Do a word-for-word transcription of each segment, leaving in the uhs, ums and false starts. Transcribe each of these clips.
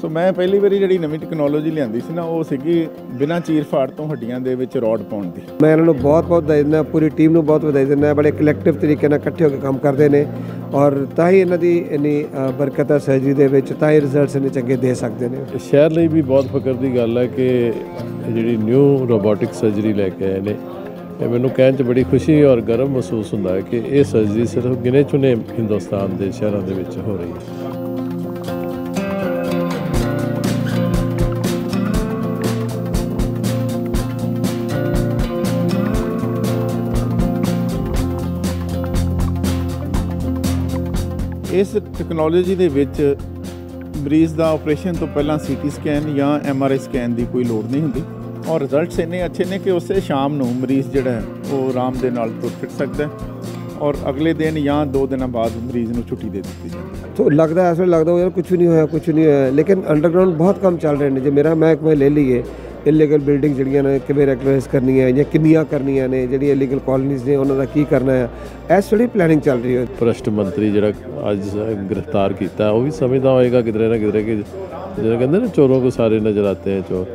ਸੋ ਮੈਂ ਪਹਿਲੀ ਵਾਰੀ ਜਿਹੜੀ ਨਵੀਂ ਟੈਕਨੋਲੋਜੀ ਲਿਆਂਦੀ ਸੀ ਨਾ ਉਹ ਸੀਗੀ ਬਿਨਾਂ ਚੀਰ ਫਾੜ ਤੋਂ ਹੱਡੀਆਂ ਦੇ ਵਿੱਚ ਰੋਡ ਪਾਉਣ ਦੀ। ਮੈਂ ਇਹਨਾਂ ਨੂੰ ਬਹੁਤ ਬਹੁਤ ਵਧਾਈ ਦਿੰਦਾ, ਪੂਰੀ ਟੀਮ ਨੂੰ ਬਹੁਤ ਵਧਾਈ ਦਿੰਦਾ। ਬੜੇ ਕਲੈਕਟਿਵ ਤਰੀਕੇ ਨਾਲ ਇਕੱਠੇ ਹੋ ਕੇ ਕੰਮ ਕਰਦੇ ਨੇ ਔਰ ਤਾਂ ਹੀ ਇਹਨਾਂ ਦੀ ਇੰਨੀ ਬਰਕਤ ਹੈ ਸਰਜਰੀ ਦੇ ਵਿੱਚ, ਤਾਂ ਹੀ ਰਿਜ਼ਲਟਸ ਇੰਨੇ ਚੰਗੇ ਦੇ ਸਕਦੇ ਨੇ। ਸ਼ਹਿਰ ਲਈ ਵੀ ਬਹੁਤ ਫਖਰ ਦੀ ਗੱਲ ਹੈ ਕਿ ਜਿਹੜੀ ਨਿਊ ਰੋਬੋਟਿਕ ਸਰਜਰੀ ਲੈ ਕੇ ਆਏ ਨੇ, ਇਹ ਮੈਨੂੰ ਕਹਿਣ 'ਚ ਬੜੀ ਖੁਸ਼ੀ ਔਰ ਗਰਵ ਮਹਿਸੂਸ ਹੁੰਦਾ ਹੈ ਕਿ ਇਹ ਸਰਜਰੀ ਸਿਰਫ ਗਿਣੇ ਚੁਣੇ ਹਿੰਦੁਸਤਾਨ ਦੇ ਸ਼ਹਿਰਾਂ ਦੇ ਵਿੱਚ ਹੋ ਰਹੀ ਹੈ। ਇਸ ਟੈਕਨੋਲੋਜੀ ਦੇ ਵਿੱਚ ਮਰੀਜ਼ ਦਾ ਆਪਰੇਸ਼ਨ ਤੋਂ ਪਹਿਲਾਂ ਸੀ ਟੀ ਸਕੈਨ ਜਾਂ ਐਮ ਆਰ ਆਈ ਸਕੈਨ ਦੀ ਕੋਈ ਲੋੜ ਨਹੀਂ ਹੁੰਦੀ ਔਰ ਰਿਜ਼ਲਟਸ ਇੰਨੇ ਅੱਛੇ ਨੇ ਕਿ ਉਸੇ ਸ਼ਾਮ ਨੂੰ ਮਰੀਜ਼ ਜਿਹੜਾ ਹੈ ਉਹ ਆਰਾਮ ਦੇ ਨਾਲ ਤੁਰ ਫਿਰ ਸਕਦਾ ਹੈ ਔਰ ਅਗਲੇ ਦਿਨ ਜਾਂ ਦੋ ਦਿਨਾਂ ਬਾਅਦ ਮਰੀਜ਼ ਨੂੰ ਛੁੱਟੀ ਦੇ ਦਿੱਤੀ ਜਾਂਦੀ ਹੈ। तो लगता है ऐसा लगता है यार कुछ नहीं होया कुछ नहीं होया, लेकिन अंडरग्राउंड बहुत कम चल रहे हैं। जो मेरा महकमा ले लीए इलीगल बिल्डिंग ਜਿਹੜੀਆਂ ਨੇ ਕਿਵੇਂ ਰੈਗੂਲਰਾਈਜ਼ ਕਰਨੀਆਂ ਜਾਂ ਕਿੰਨੀਆਂ ਕਰਨੀਆਂ ਨੇ, ਜਿਹੜੀਆਂ ਇਲੀਗਲ ਕਾਲੋਨੀਜ਼ ਨੇ ਉਹਨਾਂ ਦਾ ਕੀ ਕਰਨਾ ਹੈ, ਇਸ ਵੇਲੇ ਪਲੈਨਿੰਗ ਚੱਲ ਰਹੀ ਹੈ। ਭ੍ਰਸ਼ਟ ਮੰਤਰੀ ਜਿਹੜਾ ਅੱਜ ਗ੍ਰਿਫਤਾਰ ਕੀਤਾ ਉਹ ਵੀ ਸਮਝਦਾ ਹੋਏਗਾ ਕਿਧਰੇ ਨਾ ਕਿਧਰੇ ਕਿ ਜਿਹੜਾ ਕਹਿੰਦੇ ਨਾ ਚੋਰੋਂ ਕੋ ਸਾਰੇ ਨਜ਼ਰ ਆਤੇ ਹੈ ਚੋਰ।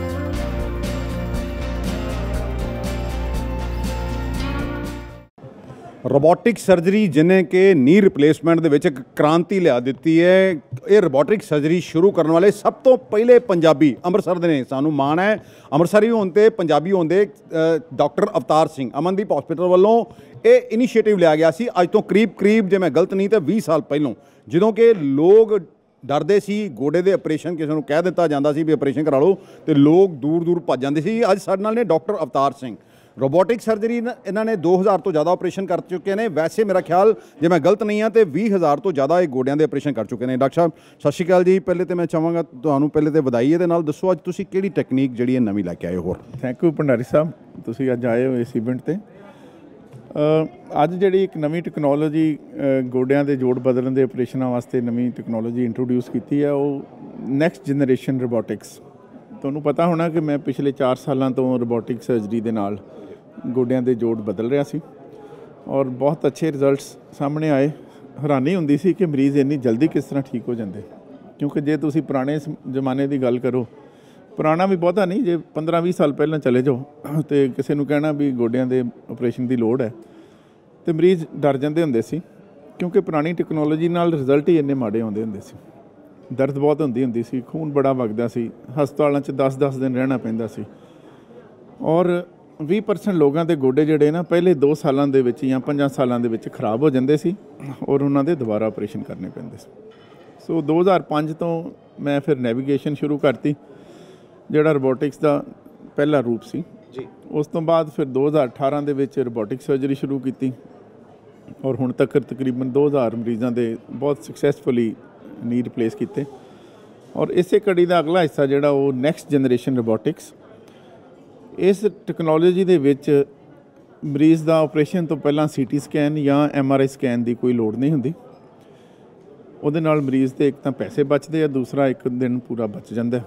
ਰੋਬੋਟਿਕ ਸਰਜਰੀ ਜਿਹਨੇ ਕਿ ਨੀ ਰਿਪਲੇਸਮੈਂਟ ਦੇ ਵਿੱਚ ਇੱਕ ਕ੍ਰਾਂਤੀ ਲਿਆ ਦਿੱਤੀ ਹੈ। ਇਹ ਰੋਬੋਟਿਕ ਸਰਜਰੀ ਸ਼ੁਰੂ ਕਰਨ ਵਾਲੇ ਸਭ ਤੋਂ ਪਹਿਲੇ ਪੰਜਾਬੀ ਅੰਮ੍ਰਿਤਸਰ ਦੇ ਨੇ। ਸਾਨੂੰ ਮਾਣ ਹੈ ਅੰਮ੍ਰਿਤਸਰੀ ਹੋਣ ਤੇ ਪੰਜਾਬੀ ਹੋਣ ਦੇ। ਡਾਕਟਰ ਅਵਤਾਰ ਸਿੰਘ ਅਮਨਦੀਪ ਹਸਪੀਟਲ ਵੱਲੋਂ ਇਹ ਇਨੀਸ਼ੀਏਟਿਵ ਲਿਆ ਗਿਆ ਸੀ ਅੱਜ ਤੋਂ ਕਰੀਬ ਕਰੀਬ ਜੇ ਮੈਂ ਗਲਤ ਨਹੀਂ ਤਾਂ ਵੀਹ ਸਾਲ ਪਹਿਲੋਂ, ਜਦੋਂ ਕਿ ਲੋਕ ਡਰਦੇ ਸੀ ਗੋਡੇ ਦੇ ਆਪਰੇਸ਼ਨ ਕਿਸੇ ਨੂੰ ਕਹਿ ਦਿੱਤਾ ਜਾਂਦਾ ਸੀ ਵੀ ਆਪਰੇਸ਼ਨ ਕਰਾ ਲਓ ਤੇ ਲੋਕ ਦੂਰ ਦੂਰ ਭੱਜ ਜਾਂਦੇ ਸੀ। ਅੱਜ ਸਾਡੇ ਨਾਲ ਨੇ doctor Avtar Singh. Robotic surgery ਇਹਨਾਂ ਨੇ ਦੋ ਹਜ਼ਾਰ ਤੋਂ ਜ਼ਿਆਦਾ ਆਪਰੇਸ਼ਨ ਕਰ ਚੁੱਕੇ ਨੇ। ਵੈਸੇ ਮੇਰਾ ਖਿਆਲ ਜੇ ਮੈਂ ਗਲਤ ਨਹੀਂ ਹਾਂ ਤੇ ਵੀਹ ਹਜ਼ਾਰ ਤੋਂ ਜ਼ਿਆਦਾ ਇਹ ਗੋਡਿਆਂ ਦੇ ਆਪਰੇਸ਼ਨ ਕਰ ਚੁੱਕੇ ਨੇ। ਡਾਕਟਰ ਸਾਹਿਬ ਸਤਿ ਸ਼੍ਰੀ ਅਕਾਲ ਜੀ। ਪਹਿਲੇ ਤਾਂ ਮੈਂ ਚਾਹਾਂਗਾ ਤੁਹਾਨੂੰ ਪਹਿਲੇ ਤਾਂ ਵਧਾਈ ਇਹਦੇ ਨਾਲ ਦੱਸੋ ਅੱਜ ਤੁਸੀਂ ਕਿਹੜੀ ਟੈਕਨੀਕ ਜਿਹੜੀ ਹੈ ਨਵੀਂ ਲੈ ਕੇ ਆਏ ਹੋ। ਥੈਂਕ ਯੂ ਭੰਡਾਰੀ ਸਾਹਿਬ, ਤੁਸੀਂ ਅੱਜ ਆਏ ਹੋ ਇਸ ਇਵੈਂਟ 'ਤੇ। ਅੱਜ ਜਿਹੜੀ ਇੱਕ ਨਵੀਂ ਟੈਕਨੋਲੋਜੀ ਗੋਡਿਆਂ ਦੇ ਜੋੜ ਬਦਲਣ ਦੇ ਆਪਰੇਸ਼ਨਾਂ ਵਾਸਤੇ ਨਵੀਂ ਟੈਕਨੋਲੋਜੀ ਇੰਟਰੋਡਿਊਸ ਕੀਤੀ ਹੈ ਉਹ ਨੈਕਸਟ ਜਨਰੇਸ਼ਨ ਰੋਬੋਟਿਕਸ। ਤੁਹਾਨੂੰ ਪਤਾ ਹੋਣਾ ਕਿ ਮੈਂ ਪਿਛਲੇ ਚਾਰ ਸਾਲਾਂ ਤੋਂ ਰੋਬੋਟਿਕ ਸਰਜਰੀ ਦੇ ਨਾਲ ਗੋਡਿਆਂ ਦੇ ਜੋੜ ਬਦਲ ਰਿਹਾ ਸੀ ਔਰ ਬਹੁਤ ਅੱਛੇ ਰਿਜ਼ਲਟਸ ਸਾਹਮਣੇ ਆਏ। ਹੈਰਾਨੀ ਹੁੰਦੀ ਸੀ ਕਿ ਮਰੀਜ਼ ਇੰਨੀ ਜਲਦੀ ਕਿਸ ਤਰ੍ਹਾਂ ਠੀਕ ਹੋ ਜਾਂਦੇ, ਕਿਉਂਕਿ ਜੇ ਤੁਸੀਂ ਪੁਰਾਣੇ ਜ਼ਮਾਨੇ ਦੀ ਗੱਲ ਕਰੋ, ਪੁਰਾਣਾ ਵੀ ਬਹੁਤਾ ਨਹੀਂ, ਜੇ ਪੰਦਰਾਂ ਵੀਹ ਸਾਲ ਪਹਿਲਾਂ ਚਲੇ ਜਾਓ ਅਤੇ ਕਿਸੇ ਨੂੰ ਕਹਿਣਾ ਵੀ ਗੋਡਿਆਂ ਦੇ ਆਪਰੇਸ਼ਨ ਦੀ ਲੋੜ ਹੈ ਅਤੇ ਮਰੀਜ਼ ਡਰ ਜਾਂਦੇ ਹੁੰਦੇ ਸੀ, ਕਿਉਂਕਿ ਪੁਰਾਣੀ ਟੈਕਨੋਲੋਜੀ ਨਾਲ ਰਿਜ਼ਲਟ ਹੀ ਇੰਨੇ ਮਾੜੇ ਆਉਂਦੇ ਹੁੰਦੇ ਸੀ। ਦਰਦ ਬਹੁਤ ਹੁੰਦੀ ਹੁੰਦੀ ਸੀ, ਖੂਨ ਬੜਾ ਵਗਦਾ ਸੀ, ਹਸਪਤਾਲਾਂ 'ਚ ਦਸ ਦਸ ਦਿਨ ਰਹਿਣਾ ਪੈਂਦਾ ਸੀ ਔਰ ਵੀਹ ਪਰਸੈਂਟ ਲੋਕਾਂ ਦੇ ਗੋਡੇ ਜਿਹੜੇ ਨਾ ਪਹਿਲੇ ਦੋ ਸਾਲਾਂ ਦੇ ਵਿੱਚ ਜਾਂ ਪੰਜਾਂ ਸਾਲਾਂ ਦੇ ਵਿੱਚ ਖਰਾਬ ਹੋ ਜਾਂਦੇ ਸੀ ਔਰ ਉਹਨਾਂ ਦੇ ਦੁਬਾਰਾ ਆਪਰੇਸ਼ਨ ਕਰਨੇ ਪੈਂਦੇ ਸੀ। ਸੋ ਦੋ ਹਜ਼ਾਰ ਪੰਜ ਤੋਂ ਮੈਂ ਫਿਰ ਨੈਵੀਗੇਸ਼ਨ ਸ਼ੁਰੂ ਕਰਤੀ, ਜਿਹੜਾ ਰੋਬੋਟਿਕਸ ਦਾ ਪਹਿਲਾ ਰੂਪ ਸੀ ਜੀ। ਉਸ ਤੋਂ ਬਾਅਦ ਫਿਰ ਦੋ ਹਜ਼ਾਰ ਅਠਾਰਾਂ ਦੇ ਵਿੱਚ ਰੋਬੋਟਿਕ ਸਰਜਰੀ ਸ਼ੁਰੂ ਕੀਤੀ ਔਰ ਹੁਣ ਤੱਕ ਤਕਰੀਬਨ ਦੋ ਹਜ਼ਾਰ ਮਰੀਜ਼ਾਂ ਦੇ ਬਹੁਤ ਸਕਸੈਸਫੁਲੀ ਨੀ ਰਿਪਲੇਸ ਕੀਤੇ ਔਰ ਇਸੇ ਕੜੀ ਦਾ ਅਗਲਾ ਹਿੱਸਾ ਜਿਹੜਾ ਉਹ ਨੈਕਸਟ ਜਨਰੇਸ਼ਨ ਰੋਬੋਟਿਕਸ। ਇਸ ਟੈਕਨੋਲੋਜੀ ਦੇ ਵਿੱਚ ਮਰੀਜ਼ ਦਾ ਆਪਰੇਸ਼ਨ ਤੋਂ ਪਹਿਲਾਂ ਸੀ ਟੀ ਸਕੈਨ ਜਾਂ ਐਮ ਆਰ ਆਈ ਸਕੈਨ ਦੀ ਕੋਈ ਲੋੜ ਨਹੀਂ ਹੁੰਦੀ। ਉਹਦੇ ਨਾਲ ਮਰੀਜ਼ ਦੇ ਇੱਕ ਤਾਂ ਪੈਸੇ ਬਚਦੇ ਆ, ਦੂਸਰਾ ਇੱਕ ਦਿਨ ਪੂਰਾ ਬਚ ਜਾਂਦਾ